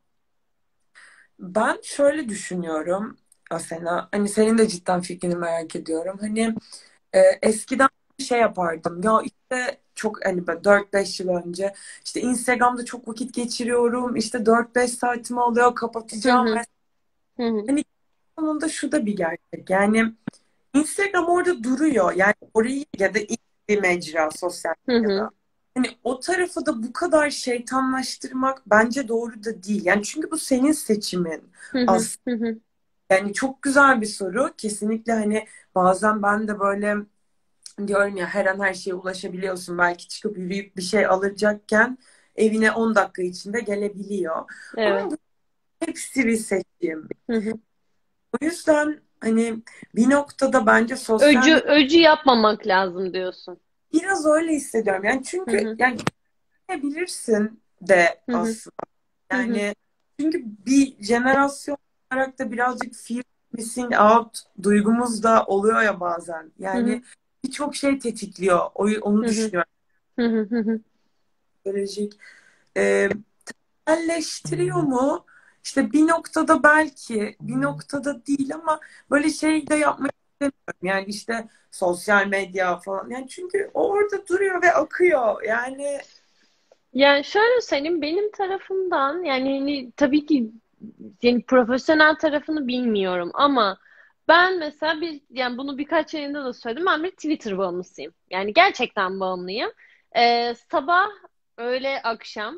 Ben şöyle düşünüyorum Asena. Hani senin de cidden fikrini merak ediyorum. Hani eskiden şey yapardım. Ya işte çok hani ben 4-5 yıl önce işte Instagram'da çok vakit geçiriyorum. İşte 4-5 saatimi alıyor Hı kapatacağım. hı, hı hı, Hani sonunda şu da bir gerçek. Yani Instagram orada duruyor. Yani orayı ya da ilk bir mecra sosyal Hı hı. medyada. Hani o tarafı da bu kadar şeytanlaştırmak bence doğru da değil. Yani çünkü bu senin seçimin Hı hı. aslında. Hı hı. Yani çok güzel bir soru. Kesinlikle hani bazen ben de böyle diyorum ya, her an her şeye ulaşabiliyorsun. Belki çıkıp yürüyüp bir şey alacakken evine 10 dakika içinde gelebiliyor. Evet. Ama bu hepsi bir seçim. Hı hı. O yüzden hani bir noktada bence sosyal Öcü medya öcü yapmamak lazım diyorsun. biraz öyle hissediyorum. Yani Hı çünkü hı. yani bilirsin de Hı hı. aslında. Hı hı. Yani çünkü bir jenerasyon olarak da birazcık fear missing out duygumuz da oluyor ya bazen. Hı Yani hı. birçok şey tetikliyor. Onu Hı hı. düşünüyorum. Hı hı. Hı hı. Psikolojik. Ee, Elleştiriyor mu? İşte bir noktada belki, bir noktada değil ama böyle şey de yapmak istemiyorum. Yani işte sosyal medya falan. Yani çünkü o orada duruyor ve akıyor. Yani Yani şöyle söyleyeyim benim tarafımdan yani hani tabii ki yani profesyonel tarafını bilmiyorum ama ben mesela yani bunu birkaç yayında da söyledim ben bir Twitter bağımlısıyım. Yani gerçekten bağımlıyım. Sabah, öğle, akşam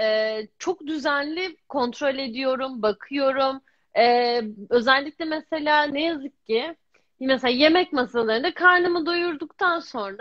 çok düzenli kontrol ediyorum, bakıyorum. Özellikle mesela ne yazık ki mesela yemek masalarında karnımı doyurduktan sonra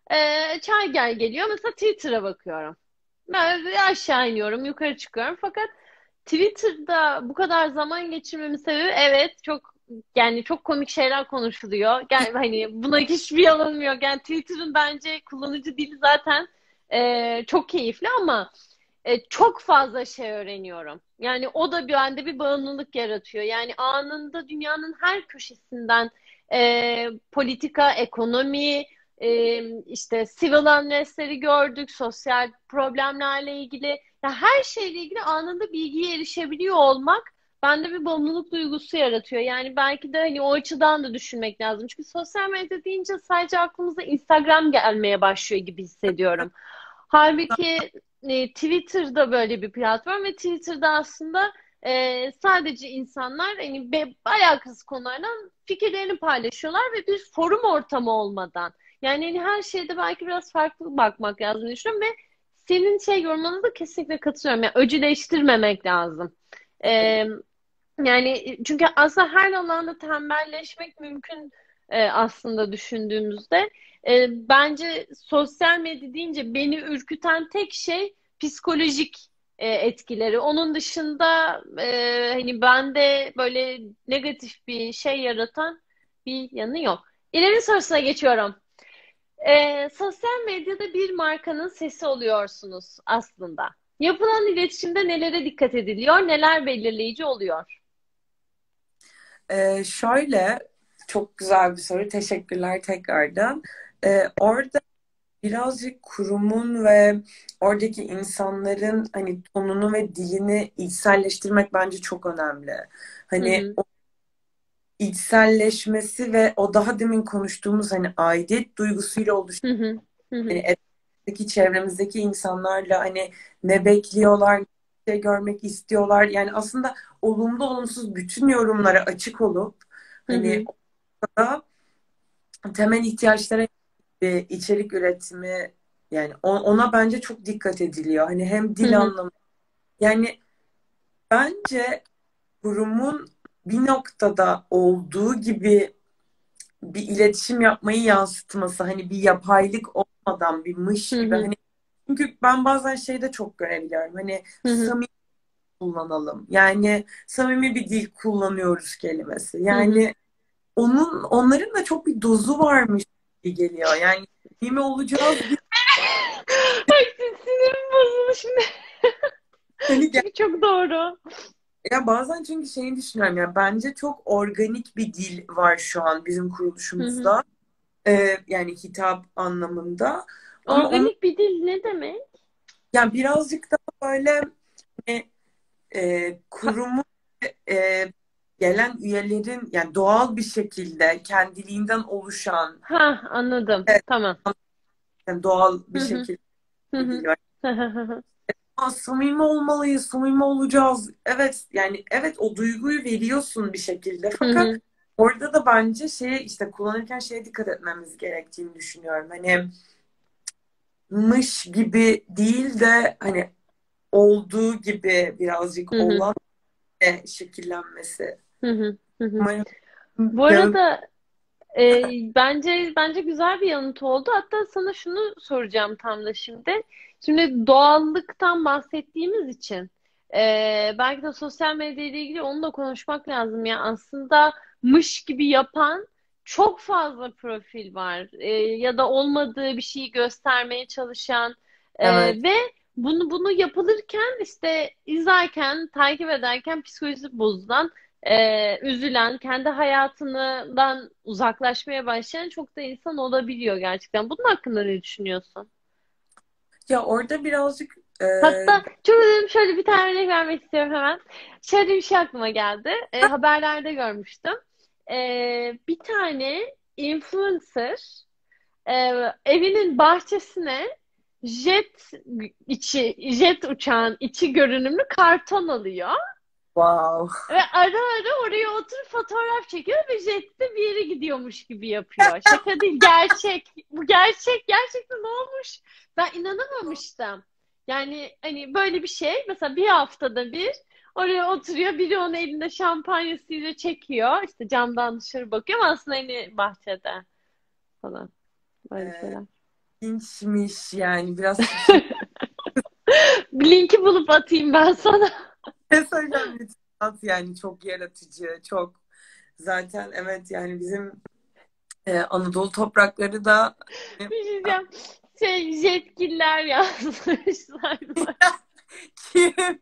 çay geliyor. Mesela Twitter'a bakıyorum. Ben aşağı iniyorum, yukarı çıkıyorum. Fakat Twitter'da bu kadar zaman geçirmemin sebebi evet çok yani çok komik şeyler konuşuluyor. Yani hani buna hiçbir yalanım yok. Yani Twitter'ın bence kullanıcı dili zaten çok keyifli ama çok fazla şey öğreniyorum. Yani o da bende bir bağımlılık yaratıyor. Yani anında dünyanın her köşesinden politika, ekonomi, işte civil unrest'leri gördük, sosyal problemlerle ilgili, ya her şeyle ilgili anında bilgiye erişebiliyor olmak bende bir bağımlılık duygusu yaratıyor. Yani belki de hani o açıdan da düşünmek lazım. Çünkü sosyal medya deyince sadece aklımıza Instagram gelmeye başlıyor gibi hissediyorum. Halbuki Twitter'da böyle bir platform ve Twitter'da aslında sadece insanlar hani alakasız konulardan fikirlerini paylaşıyorlar ve bir forum ortamı olmadan. Yani hani her şeyde belki biraz farklı bakmak lazım diye düşünüyorum ve senin yorumuna da kesinlikle katılıyorum. Yani öcüleştirmemek lazım. E, Yani çünkü aslında her alanda tembelleşmek mümkün aslında düşündüğümüzde. Bence sosyal medya deyince beni ürküten tek şey psikolojik etkileri. Onun dışında hani bende böyle negatif bir şey yaratan bir yanı yok. İleri sorusuna geçiyorum. Sosyal medyada bir markanın sesi oluyorsunuz aslında. Yapılan iletişimde nelere dikkat ediliyor, neler belirleyici oluyor? şöyle, çok güzel bir soru. Teşekkürler tekrardan. Orada birazcık kurumun ve oradaki insanların hani tonunu ve dilini içselleştirmek bence çok önemli. Hı Hani hı, o içselleşmesi ve o daha demin konuştuğumuz hani aidiyet duygusuyla hı hı, hı hani hı, etrafındaki çevremizdeki insanlarla hani ne bekliyorlar, ne şey görmek istiyorlar. Yani aslında olumlu olumsuz bütün yorumlara açık olup hı hani hı, orada temel ihtiyaçlara içerik üretimi, yani ona bence çok dikkat ediliyor. Hani hem hı dil hı, anlamı, yani bence kurumun bir noktada olduğu gibi bir iletişim yapmayı yansıtması, hani bir yapaylık olmadan bir mış hı gibi, hı, hani çünkü ben bazen şeyde çok görebiliyorum, hani hı hı, samimi kullanalım, yani samimi bir dil kullanıyoruz kelimesi, hı hı. yani onların da çok bir dozu varmış gibi geliyor, yani samimi olacağız diye Ay sinirim bozuldu şimdi. hani Çünkü çok doğru. ya bazen çünkü şeyi düşünüyorum, ya bence çok organik bir dil var şu an bizim Hı hı. kuruluşumuzda. Yani hitap anlamında, ama onu Organik bir dil ne demek? yani birazcık daha böyle hani, Ha, kurumun gelen üyelerin yani doğal bir şekilde kendiliğinden oluşan, anladım. evet, Tamam. yani doğal Hı bir hı, şekilde hı bir hı. dil var. Hı hı, hı hı. Samimi olmalıyız, samimi olacağız. Evet yani evet o duyguyu veriyorsun bir şekilde. Hı Fakat hı, orada da bence işte kullanırken şeye dikkat etmemiz gerektiğini düşünüyorum. Hani mış gibi değil de hani olduğu gibi birazcık hı hı, olan şekillenmesi. hı hı, hı hı. Umarım Bu yanıt arada bence güzel bir yanıt oldu. Hatta sana şunu soracağım tam da şimdi. Şimdi doğallıktan bahsettiğimiz için belki de sosyal medya ile ilgili onu da konuşmak lazım. Ya aslında mış gibi yapan çok fazla profil var. Ya da olmadığı bir şeyi göstermeye çalışan evet. ve bunu yapılırken işte izlerken, takip ederken psikolojisi bozulan üzülen, kendi hayatından uzaklaşmaya başlayan çok da insan olabiliyor gerçekten. Bunun hakkında ne düşünüyorsun? Ya orada birazcık Hatta çok özür şöyle bir tane örnek vermek istiyorum hemen. Şöyle bir şey aklıma geldi. Haberlerde görmüştüm. Bir tane influencer e, evinin bahçesine jet uçağın içi görünümlü karton alıyor. wow. Ve ara ara oraya oturup fotoğraf çekiyor ve jette bir yere gidiyormuş gibi yapıyor. Şaka değil, gerçek. Bu gerçek. Gerçekten olmuş. Ben inanamamıştım. Yani hani böyle bir şey mesela bir haftada bir oraya oturuyor. Biri onu elinde şampanyasıyla çekiyor. İşte camdan dışarı bakıyor ama aslında hani bahçede falan. Böyle E, şeyler. İlginçmiş yani biraz şaşırtıcı. Bir linki bulup atayım ben sana. Söyleyeceğim lütfen. Yani çok yaratıcı, çok zaten evet yani bizim Anadolu toprakları da Bir şey diyeceğim. Jetgiller yazmışlar. kim?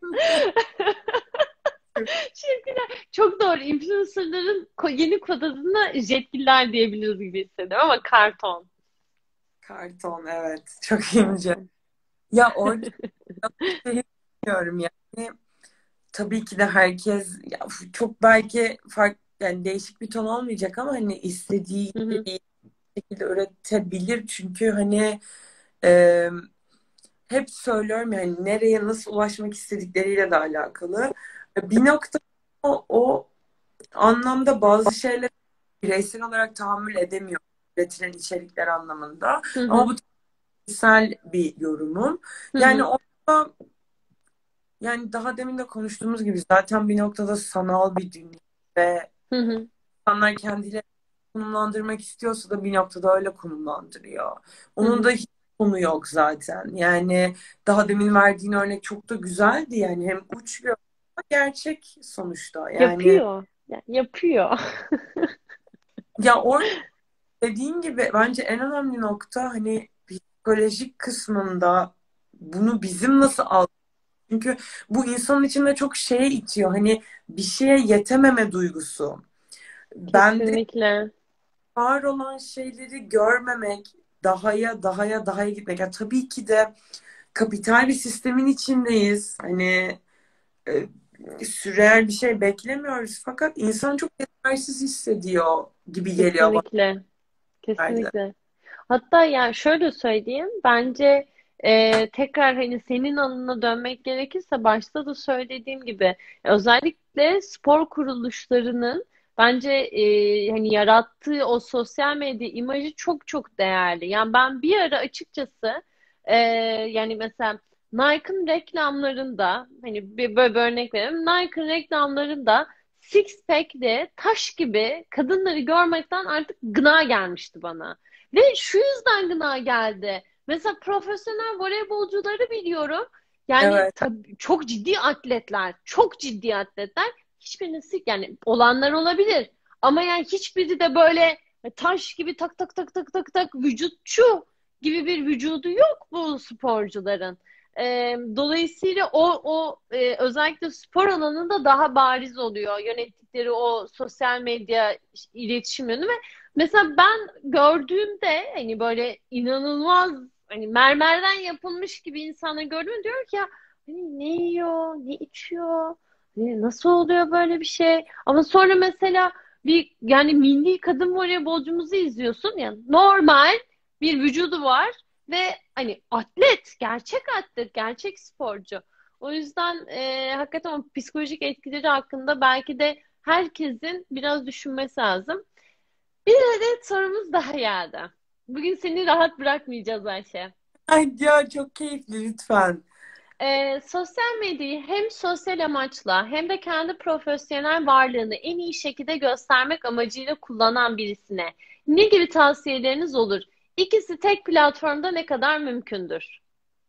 Jetgiller. Çok doğru. Influencerların yeni kod adına jetgiller diyebiliriz gibi hissediyorum ama karton. Karton evet çok ince. Karton. Ya orada şey bilmiyorum yani tabii ki de herkes ya, çok belki yani değişik bir ton olmayacak ama hani istediği Hı hı. gibi şekilde üretebilir çünkü hani e, hep söylüyorum yani nereye nasıl ulaşmak istedikleriyle de alakalı. Bir nokta o anlamda bazı şeyler bireysel olarak tahammül edemiyor üretilen içerikler anlamında. Hı Ama hı. bu kişisel bir yorumum. Hı Yani hı. orada yani daha demin de konuştuğumuz gibi zaten bir noktada sanal bir dünya ve Hı hı. insanlar kendileri konumlandırmak istiyorsa da bir noktada öyle konumlandırıyor. Hı Onun da hı. hiç sonu yok zaten. Yani daha demin verdiğin örnek çok da güzeldi yani hem uç bir ama gerçek sonuçta. Yani Yapıyor. Yani yapıyor. ya orada dediğin gibi bence en önemli nokta hani psikolojik kısmında bunu bizim nasıl al? Çünkü bu insanın içinde çok şeye itiyor. Hani bir şeye yetememe duygusu. Bende Kesinlikle. var olan şeyleri görmemek, dahaya gitmek. Ya tabii ki de kapital bir sistemin içindeyiz. Hani sürreal bir şey beklemiyoruz. Fakat insan çok yetersiz hissediyor gibi geliyor bana. Kesinlikle. Herhalde. Kesinlikle. Hatta yani şöyle söyleyeyim, bence tekrar hani senin alanına dönmek gerekirse başta da söylediğim gibi özellikle spor kuruluşlarının bence hani yarattığı o sosyal medya imajı çok çok değerli. Yani ben bir ara açıkçası yani mesela Nike'ın reklamlarında hani böyle bir örnek vereyim. Nike'ın reklamlarında six pack'li taş gibi kadınları görmekten artık gına gelmişti bana. Ve şu yüzden gına geldi. Mesela profesyonel voleybolcuları biliyorum. Yani Evet. tabii çok ciddi atletler, çok ciddi atletler. Hiçbirisi yani olanlar olabilir. Ama yani hiçbiri de böyle taş gibi tak tak tak tak tak tak vücutçu gibi bir vücudu yok bu sporcuların. Dolayısıyla özellikle spor alanında daha bariz oluyor yönettikleri o sosyal medya iletişim yönü ve mesela ben gördüğümde hani böyle inanılmaz hani mermerden yapılmış gibi insanı gördüm diyor ki ya hani ne yiyor, ne içiyor, hani nasıl oluyor böyle bir şey? Ama sonra mesela bir yani milli kadın voleybolcumuzu izliyorsun ya normal bir vücudu var ve hani atlet, gerçek atlet, gerçek sporcu. O yüzden hakikaten o psikolojik etkileri hakkında belki de herkesin biraz düşünmesi lazım. Bir adet sorumuz daha geldi. Bugün seni rahat bırakmayacağız Ayşe. Ay ya, çok keyifli, lütfen. Sosyal medyayı hem sosyal amaçla hem de kendi profesyonel varlığını en iyi şekilde göstermek amacıyla kullanan birisine ne gibi tavsiyeleriniz olur? İkisi tek platformda ne kadar mümkündür?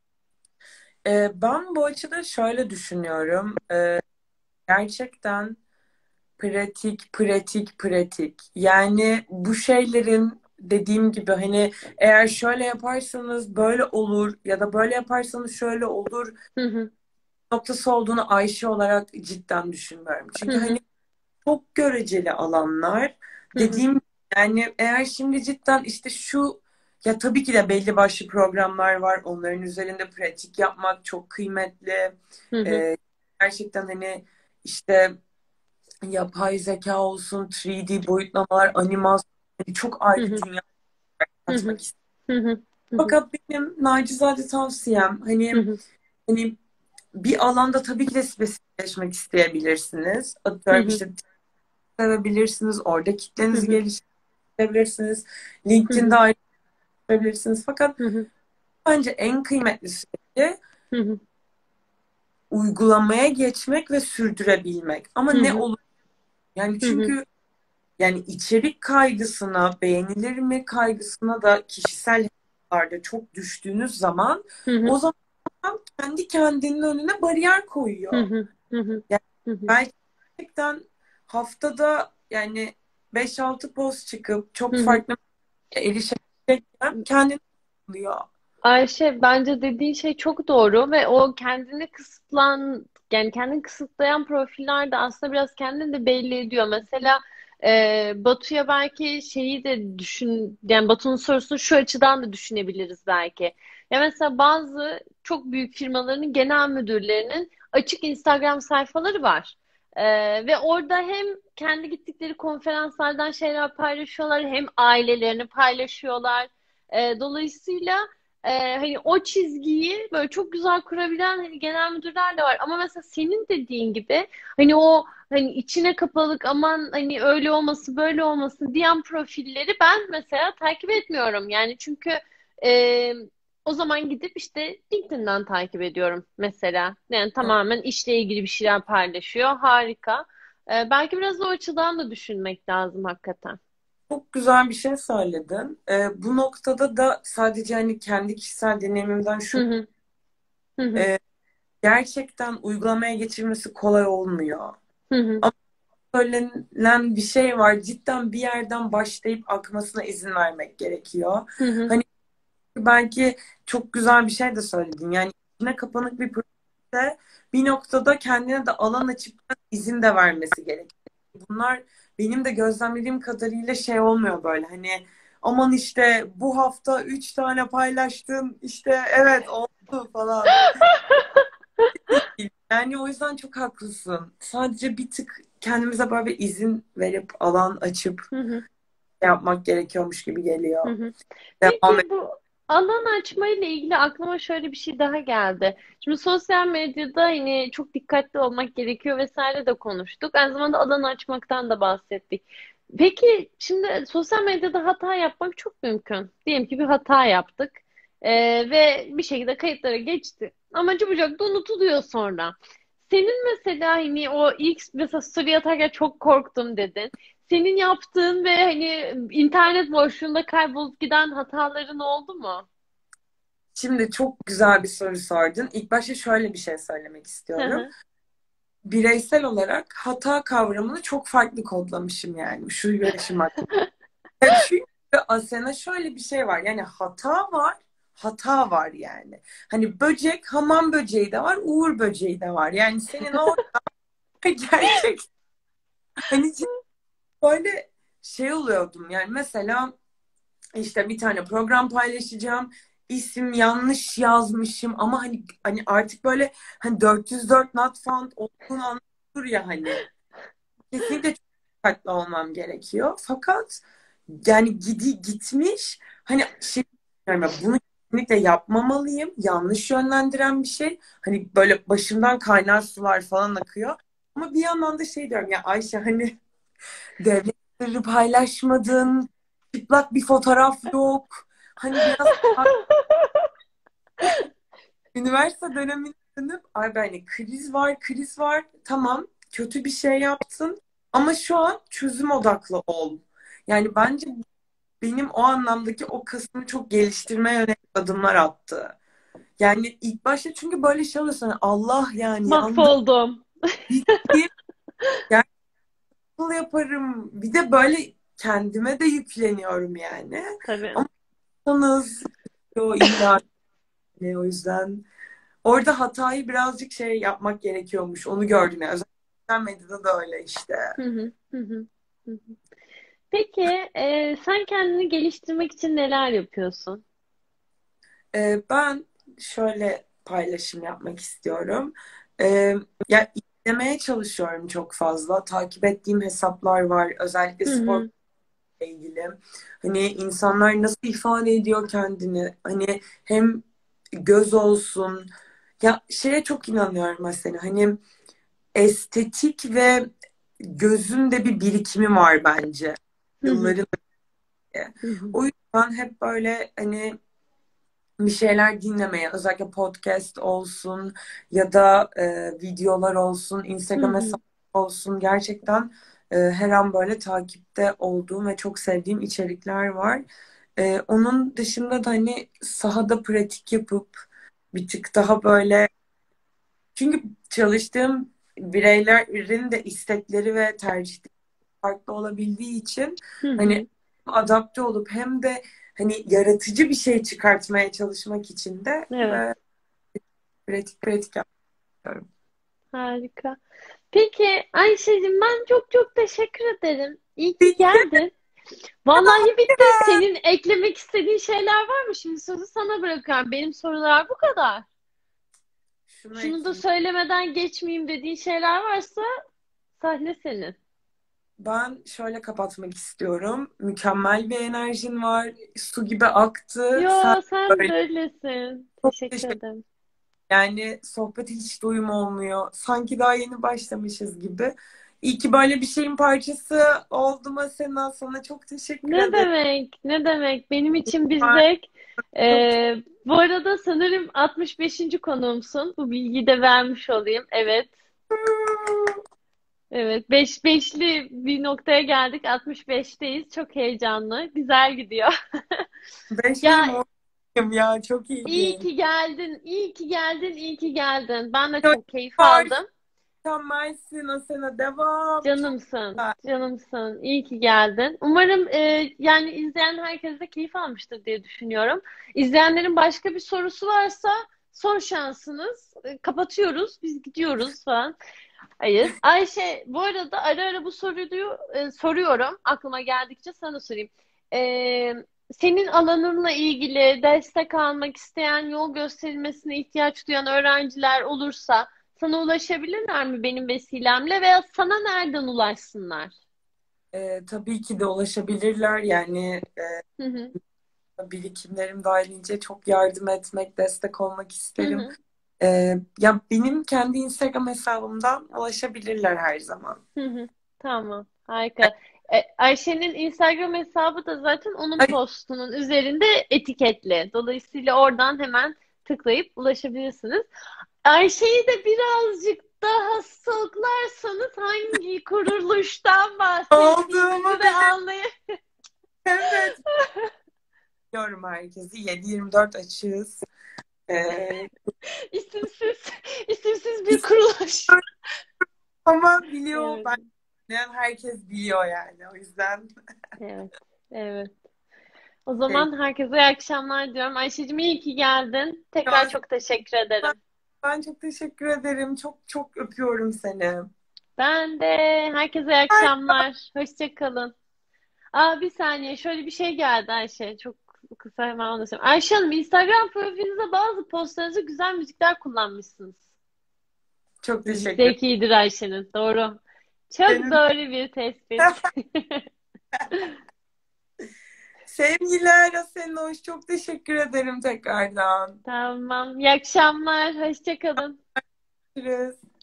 Ben bu açıda şöyle düşünüyorum. Gerçekten pratik, pratik, pratik. Yani bu şeylerin, dediğim gibi, hani eğer şöyle yaparsanız böyle olur ya da böyle yaparsanız şöyle olur Hı hı, noktası olduğunu Ayşe olarak cidden düşünmüyorum. hı Çünkü hani hı, çok göreceli alanlar. hı hı, Dediğim, yani eğer şimdi cidden işte şu, ya tabii ki de belli başlı programlar var. Onların üzerinde pratik yapmak çok kıymetli. hı hı, Ee, Gerçekten hani işte yapay zeka olsun, 3D boyutlamalar, animasyon, hani çok hı ayrı hı, dünya hı hı, katmak istiyorum. hı hı, hı hı, Fakat benim nacizane tavsiyem, hı hani hı, bir alanda tabii ki de spesifikleşmek isteyebilirsiniz. hı Atıyorum hı, işte sevebilirsiniz, orada hı kitlenizi hı, geliştirebilirsiniz, hı LinkedIn'de hı, ayrılabilirsiniz. Fakat hı hı, bence en kıymetli şey hı hı, uygulamaya geçmek ve sürdürebilmek. Ama hı ne hı, olur? Yani hı hı, çünkü yani içerik kaygısına, beğenilir mi kaygısına da kişisel hesaplarda çok düştüğünüz zaman, hı hı, o zaman kendi kendinin önüne bariyer hı koyuyor. hı, hı hı, Yani hı hı. belki gerçekten haftada yani 5-6 post çıkıp Hı çok hı. farklı erişebilecekken kendini buluyor. Ayşe, bence dediğin şey çok doğru ve o kendini yani kendini kısıtlayan profiller de aslında biraz kendini de belli ediyor. Mesela Batu'ya belki şeyi de yani Batu'nun sorusunu şu açıdan da düşünebiliriz belki. Ya mesela bazı çok büyük firmaların genel müdürlerinin açık Instagram sayfaları var. E, Ve orada hem kendi gittikleri konferanslardan şeyler paylaşıyorlar, hem ailelerini paylaşıyorlar. Dolayısıyla hani o çizgiyi böyle çok güzel kurabilen hani genel müdürler de var. Ama mesela senin dediğin gibi hani o hani içine kapalık, aman hani öyle olması böyle olmasın diyen profilleri ben mesela takip etmiyorum. Yani çünkü e, o zaman gidip işte LinkedIn'den takip ediyorum mesela. Yani tamamen işle ilgili bir şeyler paylaşıyor. Harika. Belki biraz o açıdan da düşünmek lazım hakikaten. Çok güzel bir şey söyledin. Bu noktada da sadece hani kendi kişisel deneyimimden Hı şu, hı, hı hı, e, gerçekten uygulamaya geçirmesi kolay olmuyor. hı hı, Ama söylenen bir şey var. Cidden bir yerden başlayıp akmasına izin vermek gerekiyor. hı hı, Hani belki çok güzel bir şey de söyledin. Yani içine kapanık bir projede bir noktada kendine de alan açıp izin de vermesi gerekiyor. Bunlar benim de gözlemlediğim kadarıyla şey olmuyor böyle. Hani aman işte bu hafta 3 tane paylaştın, işte evet oldu falan. Yani o yüzden çok haklısın. Sadece bir tık kendimize böyle bir izin verip alan açıp hı hı. yapmak gerekiyormuş gibi Hı geliyor. hı. Devam et. Peki bu alan açma ile ilgili aklıma şöyle bir şey daha geldi. Şimdi sosyal medyada hani çok dikkatli olmak gerekiyor vesaire de konuştuk. Aynı zamanda alan açmaktan da bahsettik. Peki şimdi sosyal medyada hata yapmak çok mümkün. Diyelim ki bir hata yaptık ve bir şekilde kayıtlara geçti. Ama çabucak da unutuluyor sonra. Senin mesela hani o ilk mesela story atarken çok korktum dedin. Senin yaptığın ve hani internet boşluğunda kaybolup giden hataların oldu mu? Şimdi çok güzel bir soru sordun. İlk başta şöyle bir şey söylemek Hı istiyorum. hı. Bireysel olarak hata kavramını çok farklı kodlamışım yani şu yaşıma. Çünkü Asena şöyle bir şey var. Yani hata var, hata var yani. Hani böcek, hamam böceği de var, uğur böceği de var. Yani senin o gerçek, hani böyle şey oluyordum. Yani mesela işte bir tane program paylaşacağım. İsim yanlış yazmışım ama hani artık böyle hani 404 not found olduğunu anlatır ya hani. Kesinlikle çok dikkatli olmam gerekiyor. Fakat yani gitmiş, hani şey, yani bunu kesinlikle yapmamalıyım. Yanlış yönlendiren bir şey. Hani böyle başımdan kaynar sular falan akıyor. Ama bir yandan da şey diyorum ya Ayşe, hani devlet sırrı paylaşmadın. Çıplak bir fotoğraf yok. Hani biraz üniversite dönemine dönüp ay hani kriz var, kriz var. Tamam, kötü bir şey yaptın ama şu an çözüm odaklı ol. Yani bence benim o anlamdaki o kısmı çok geliştirmeye yönelik adımlar attı. Yani ilk başta çünkü böyle şey oluyorsun. Hani Allah, yani yandım, Mahvoldum. bittim. Yani nasıl yaparım? Bir de böyle kendime de yükleniyorum yani. Tabii. Ama insanız, o illa o yüzden orada hatayı birazcık şey yapmak gerekiyormuş. Onu gördüm ya. Özellikle sosyal medyada da öyle işte. Hı hı, hı hı, hı hı. Peki, sen kendini geliştirmek için neler yapıyorsun? Ben şöyle paylaşım yapmak istiyorum. Ee, Ya izlemeye çalışıyorum çok fazla. Takip ettiğim hesaplar var. Özellikle Hı sporla hı, ilgili. Hani insanlar nasıl ifade ediyor kendini? Hani hem göz olsun. Ya şeye çok inanıyorum mesela. Hani estetik ve gözün de bir birikimi var bence. hı hı, Yılların. hı hı, O yüzden hep böyle hani bir şeyler dinlemeye, özellikle podcast olsun ya da videolar olsun, hı Instagram hı. hesabı olsun, gerçekten her an böyle takipte olduğum ve çok sevdiğim içerikler var. Onun dışında da hani sahada pratik yapıp bir tık daha böyle, çünkü çalıştığım bireylerin de istekleri ve tercihleri farklı olabildiği için Hı hani hı. adapte olup hem de hani yaratıcı bir şey çıkartmaya çalışmak için de Evet, pratik pratik yapıyorum. harika. Peki Ayşe'cim, ben çok çok teşekkür ederim. İyi ki Bitti. geldin. Vallahi bitti. Senin eklemek istediğin şeyler var mı? Şimdi sözü sana bırakıyorum. Benim sorular bu kadar. Şunu Şunu da ekleyeyim. söylemeden geçmeyeyim dediğin şeyler varsa sahne senin. Ben şöyle kapatmak istiyorum. Mükemmel bir enerjin var. Su gibi aktı. Sen Yo, sen böyle de öylesin. çok Teşekkür teşekkür. ederim. Yani sohbet hiç doyum olmuyor. Sanki daha yeni başlamışız gibi. İyi ki böyle bir şeyin parçası oldum Asena. Sana çok teşekkür Ne ederim. demek? Ne demek? Benim için bir Ben zevk. çok çok Bu arada sanırım 65. konuğumsun. Bu bilgiyi de vermiş olayım. Evet. Evet. Beşli bir noktaya geldik. 65'teyiz. Çok heyecanlı. Güzel gidiyor. beş miyim, Ya, on muyum ya? Çok iyi iyiyim. ki geldin. İyi ki geldin. İyi ki geldin. Ben de Çok çok keyif var. aldım. Mükemmelsin Asena. Devam. Çok Canımsın, güzel. canımsın. İyi ki geldin. Umarım yani izleyen herkes de keyif almıştır diye düşünüyorum. İzleyenlerin başka bir sorusu varsa son şansınız. Kapatıyoruz, biz gidiyoruz falan. Hayır. Ayşe, bu arada ara ara bu soruyu soruyorum. Aklıma geldikçe sana sorayım. E, Senin alanınla ilgili destek almak isteyen, yol gösterilmesine ihtiyaç duyan öğrenciler olursa sana ulaşabilirler mi benim vesilemle, veya sana nereden ulaşsınlar? Tabii ki de ulaşabilirler. Yani Hı hı, birikimlerim dahilince çok yardım etmek, destek olmak hı isterim. hı, Ya benim kendi Instagram hesabımdan ulaşabilirler her zaman. hı hı. Tamam, harika. Ayşe'nin Instagram hesabı da zaten onun Ay, postunun üzerinde etiketli. Dolayısıyla oradan hemen tıklayıp ulaşabilirsiniz. Ayşe'yi de birazcık daha stalklarsanız hangi kuruluştan bahsettiğimizi olduğumu de anlayın. evet. Biliyorum herkesi. 7/24 açığız. Ee, İsimsiz, isimsiz bir kuruluş. Ama biliyor, Evet, ben herkes biliyor yani. O yüzden evet, evet. O şey, zaman herkese iyi akşamlar diyorum. Ayşe'cim, iyi ki geldin. Tekrar ben, çok teşekkür ederim. ben çok teşekkür ederim. Çok çok öpüyorum seni. Ben de herkese iyi akşamlar. Hoşça kalın. Aa, bir saniye, şöyle bir şey geldi Ayşe. Çok kısa, hemen anlatayım. Ayşe Hanım, Instagram profilinize bazı postlarınızda güzel müzikler kullanmışsınız. Çok Müzik teşekkür zevki iyidir Ayşe'nin. Doğru. Çok ederim. doğru bir tespit. Sevgiler Asenoş. Çok teşekkür ederim tekrardan. Tamam. İyi akşamlar. Hoşça kalın. Görüşürüz.